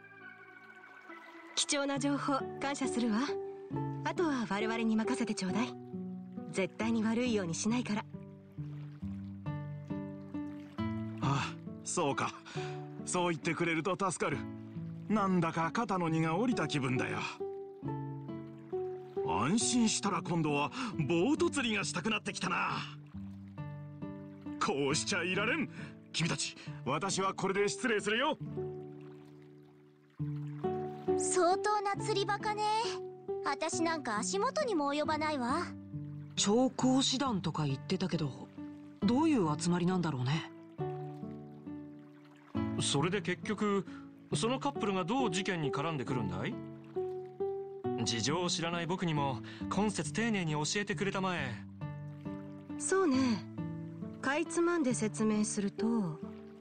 貴重な情報感謝するわ。あとは我々に任せてちょうだい。絶対に悪いようにしないから。 ああ、そうか。そう言ってくれると助かる。 なんだか肩の荷が下りた気分だよ。安心したら今度はボート釣りがしたくなってきたな。こうしちゃいられん。君たち、私はこれで失礼するよ。 相当な釣りバカね。私なんか足元にも及ばないわ。 超講師団とか言ってたけど、どういう集まりなんだろうね。 それで結局そのカップルがどう事件に絡んでくるんだい？事情を知らない僕にも今節丁寧に教えてくれたまえ。 そうね、かいつまんで説明すると、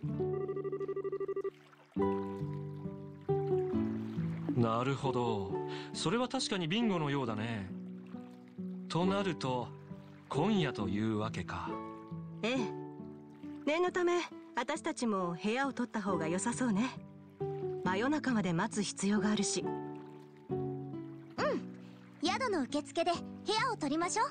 なるほど、それは確かにビンゴのようだね。となると今夜というわけか。 ええ、念のため私たちも部屋を取った方が良さそうね。真夜中まで待つ必要があるし。 うん、宿の受付で部屋を取りましょう。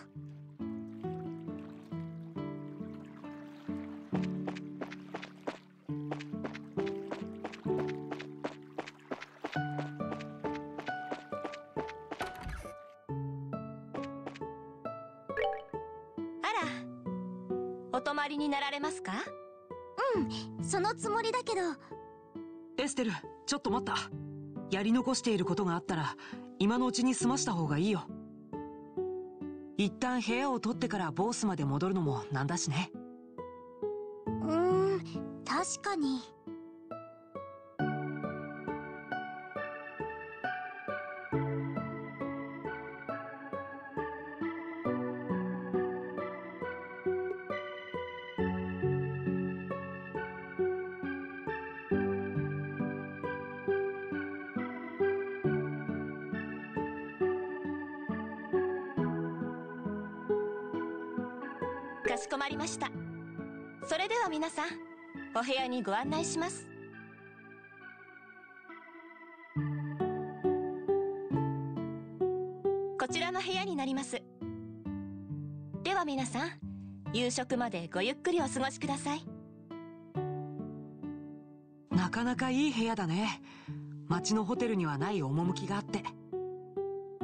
お泊まりになられますか？ うん、そのつもりだけど。 エステル、ちょっと待った。やり残していることがあったら今のうちに済ました方がいいよ。一旦部屋を取ってからボースまで戻るのもなんだしね。 うーん、確かに。 かしこまりました。それでは皆さん、お部屋にご案内します。こちらの部屋になります。では皆さん、夕食までごゆっくりお過ごしください。 なかなかいい部屋だね。街のホテルにはない趣があって。 うん、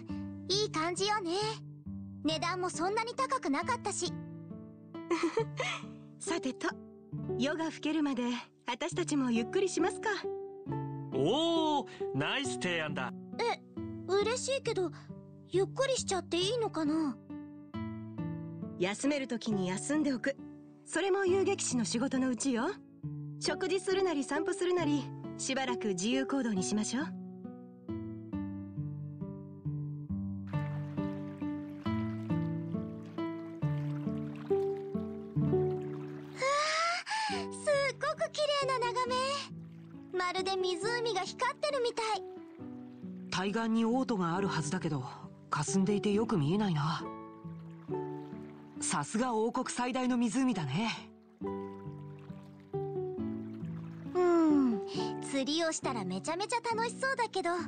いい感じよね。値段もそんなに高くなかったし。 さてと、夜が更けるまで私たちもゆっくりしますか。 おお、ナイス提案だ。 え、嬉しいけどゆっくりしちゃっていいのかな。 休める時に休んでおく、それも遊撃士の仕事のうちよ。食事するなり散歩するなり、しばらく自由行動にしましょう。 まるで湖が光ってるみたい。 対岸にオートがあるはずだけど霞んでいてよく見えないな。さすが王国最大の湖だね。 うん、釣りをしたらめちゃめちゃ楽しそうだけど。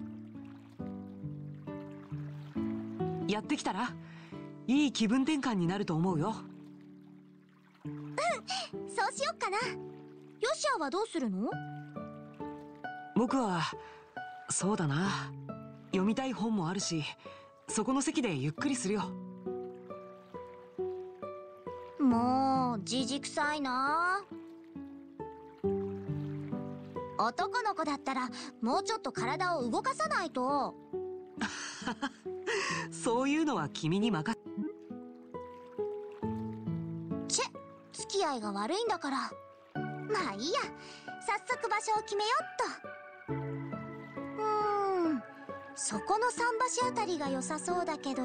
やってきたらいい気分転換になると思うよ。 うん、そうしよっかな。ヨシアはどうするの？ 僕はそうだな、読みたい本もあるし、そこの席でゆっくりするよ。 もうじじくさいな。男の子だったらもうちょっと体を動かさないと。 そういうのは君に任せ。 チェ、付き合いが悪いんだから。まあいいや、早速場所を決めよっと。うーん、そこの桟橋あたりが良さそうだけど。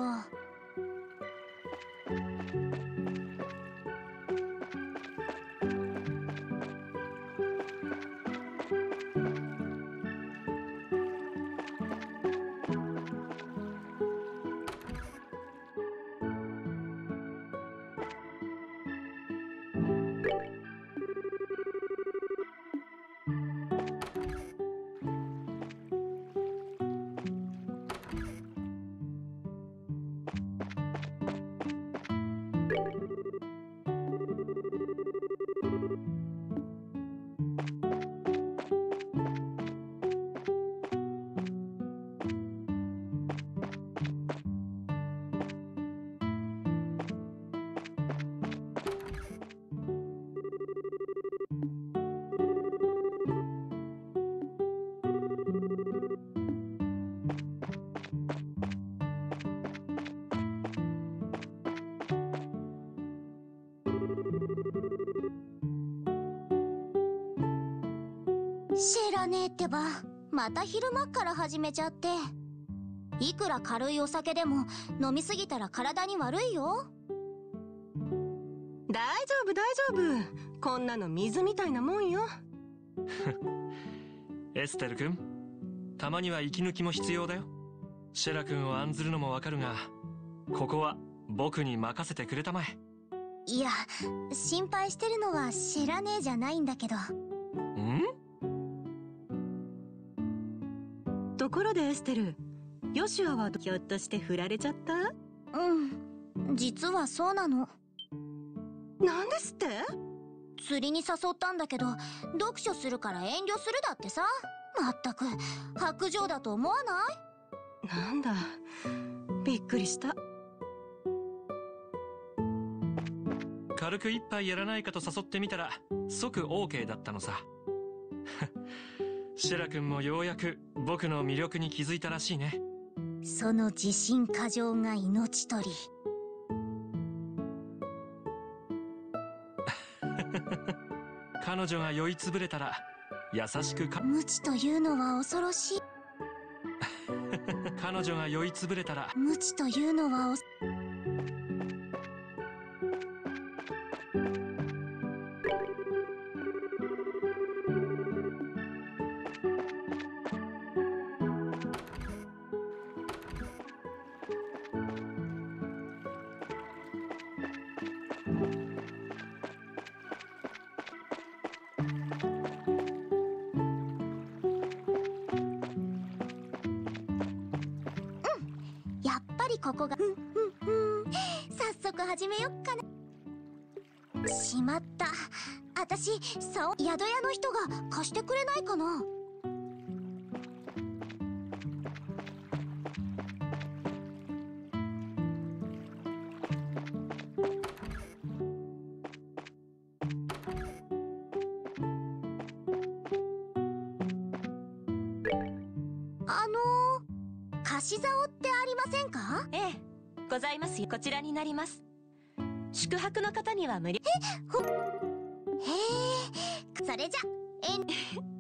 知らねえってば、また昼間っから始めちゃって。いくら軽いお酒でも飲みすぎたら体に悪いよ。 大丈夫大丈夫、こんなの水みたいなもんよ。 エステル君、たまには息抜きも必要だよ。シェラ君を案ずるのもわかるが、ここは僕に任せてくれたまえ。 いや、心配してるのはシェラ姉じゃないんだけど。 ん？ ところでエステル、ヨシュアはひょっとして振られちゃった？ うん、実はそうなの。 なんですって？ 釣りに誘ったんだけど、読書するから遠慮するだってさ。まったく薄情だと思わない？ なんだ、びっくりした。 軽く一杯やらないかと誘ってみたら即 OK だったのさ。シェラ君もようやく僕の魅力に気づいたらしいね。 その自信過剰が命取り。 彼女が酔いつぶれたら優しくか無知というのは恐ろしい。 彼女が酔いつぶれたら無知というのはおここが、うんうんうん、早速始めよっかな。しまった、私さお宿屋の人が貸してくれないかな。あのー、貸し竿ってありませんか？ ええ、ございますよ。こちらになります。宿泊の方には無料。 え、ほ、へえ、それじゃえん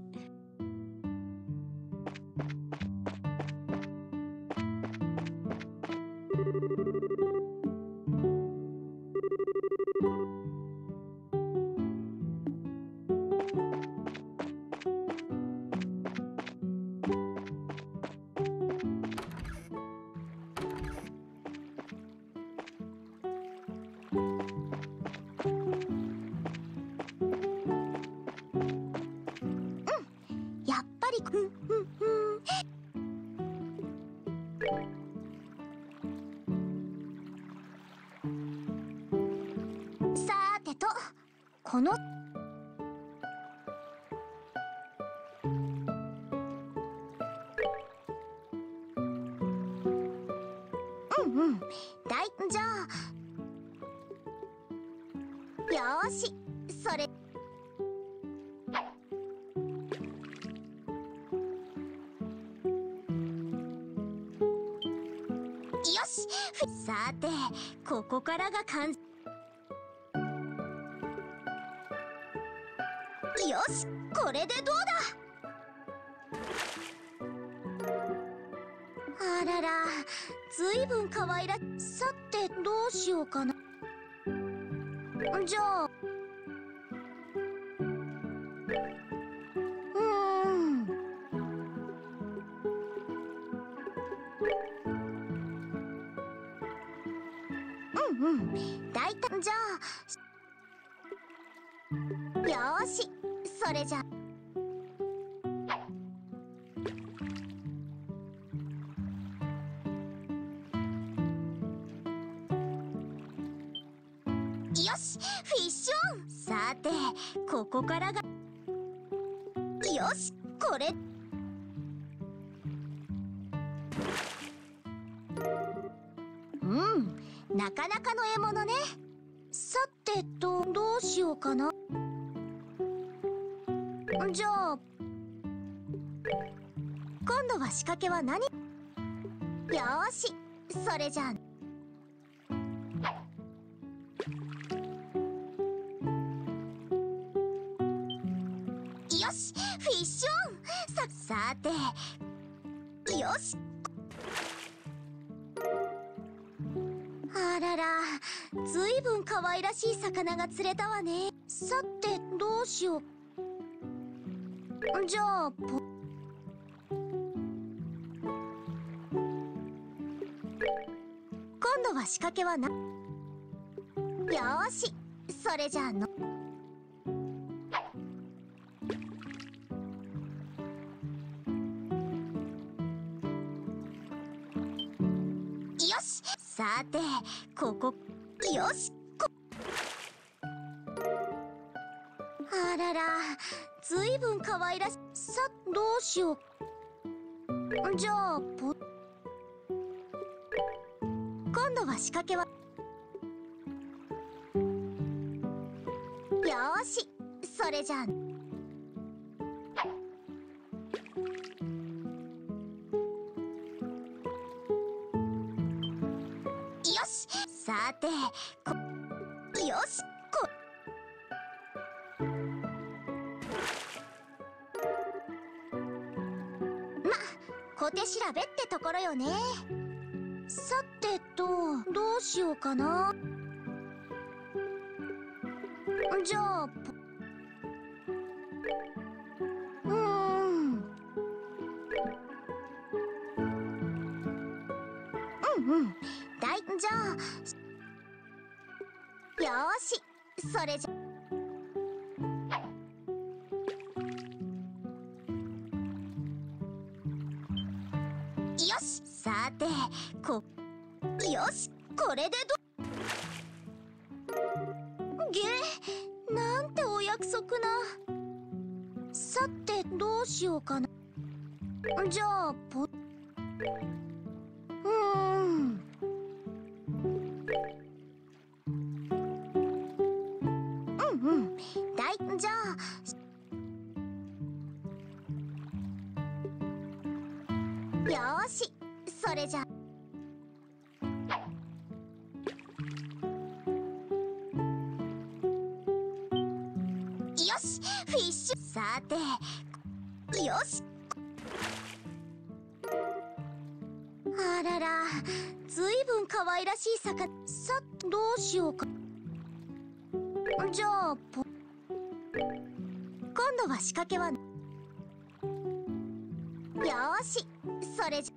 うんうんうん。さーてと、このうんうん、だいじゃあよーし、それよし、さてここからが完よし、これでどうだ。あらら、ずいぶん可愛らさてどうしようかな。じゃあうーんうんうん、だいたいじゃあよーし、それじゃよし、フィッシュオン。さてここからがよし、これうん、なかなかの獲物ね。さてとどうしようかな。じゃあ今度は仕掛けは何？よーし、それじゃあよよし、フィッシュオン。ささて、よし。あらら、ずいぶん可愛らしい魚が釣れたわね。さてどうしよう。じゃあポ今度は仕掛けはな。よーし、それじゃあのよし、さてここ、よしこ、あらら、ずいぶん可愛らしい。さ、どうしよう。じゃあポ今度は仕掛けはよーし、それじゃあよし、さてこ、よしこ、ま、小手調べってところよね。さてと、どうしようかな。じゃあポうーんうんうん、だいじゃあよーし、それじゃよし、さてこ、よし、これでどげー、なんてお約束な。さてどうしようかな。じゃあポうーんうんうん、だいじゃあよーし、それじゃよし、フィッシュ、さてよし、あらら、ずいぶん可愛らしい魚。さ、どうしようか。じゃあポ今度は仕掛けはよーし、それじ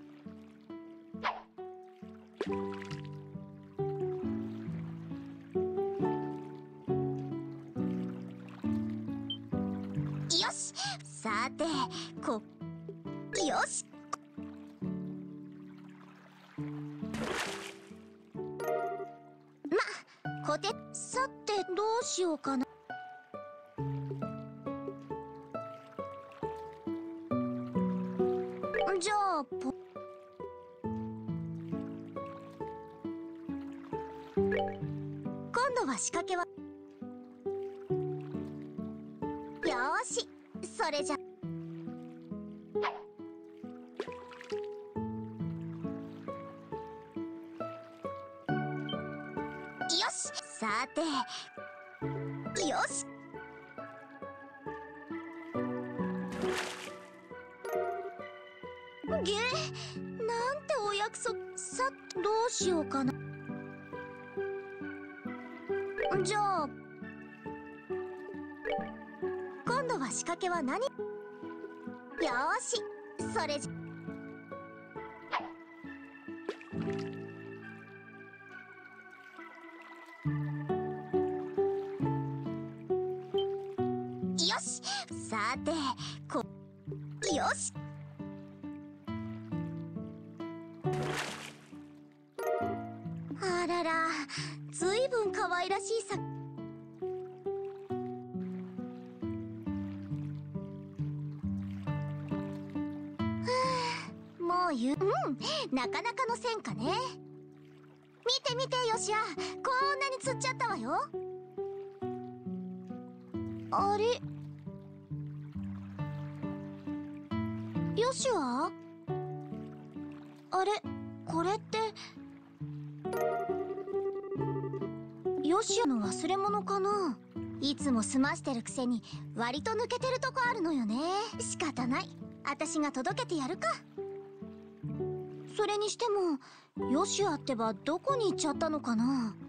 よし、さてこ、よしま、小手、さてどうしようかな。じゃあポ今度は仕掛けはよーし、それじゃよし、さてよし、げー、なんてお約束。さ、どうしようかな。じゃあ今度は仕掛けは何。よーし、それじよし、さてこ、よし、あらら、ずいぶん可愛らしいさ。もう言う、うん、なかなかの戦果ね。見て見てよしや、こんなに釣っちゃったわよ。あれ、よしはあれ、これってよヨシアの忘れ物かな。いつも済ましてるくせに割と抜けてるとこあるのよね。仕方ない、私が届けてやるか。それにしてもヨシアってばどこに行っちゃったのかな。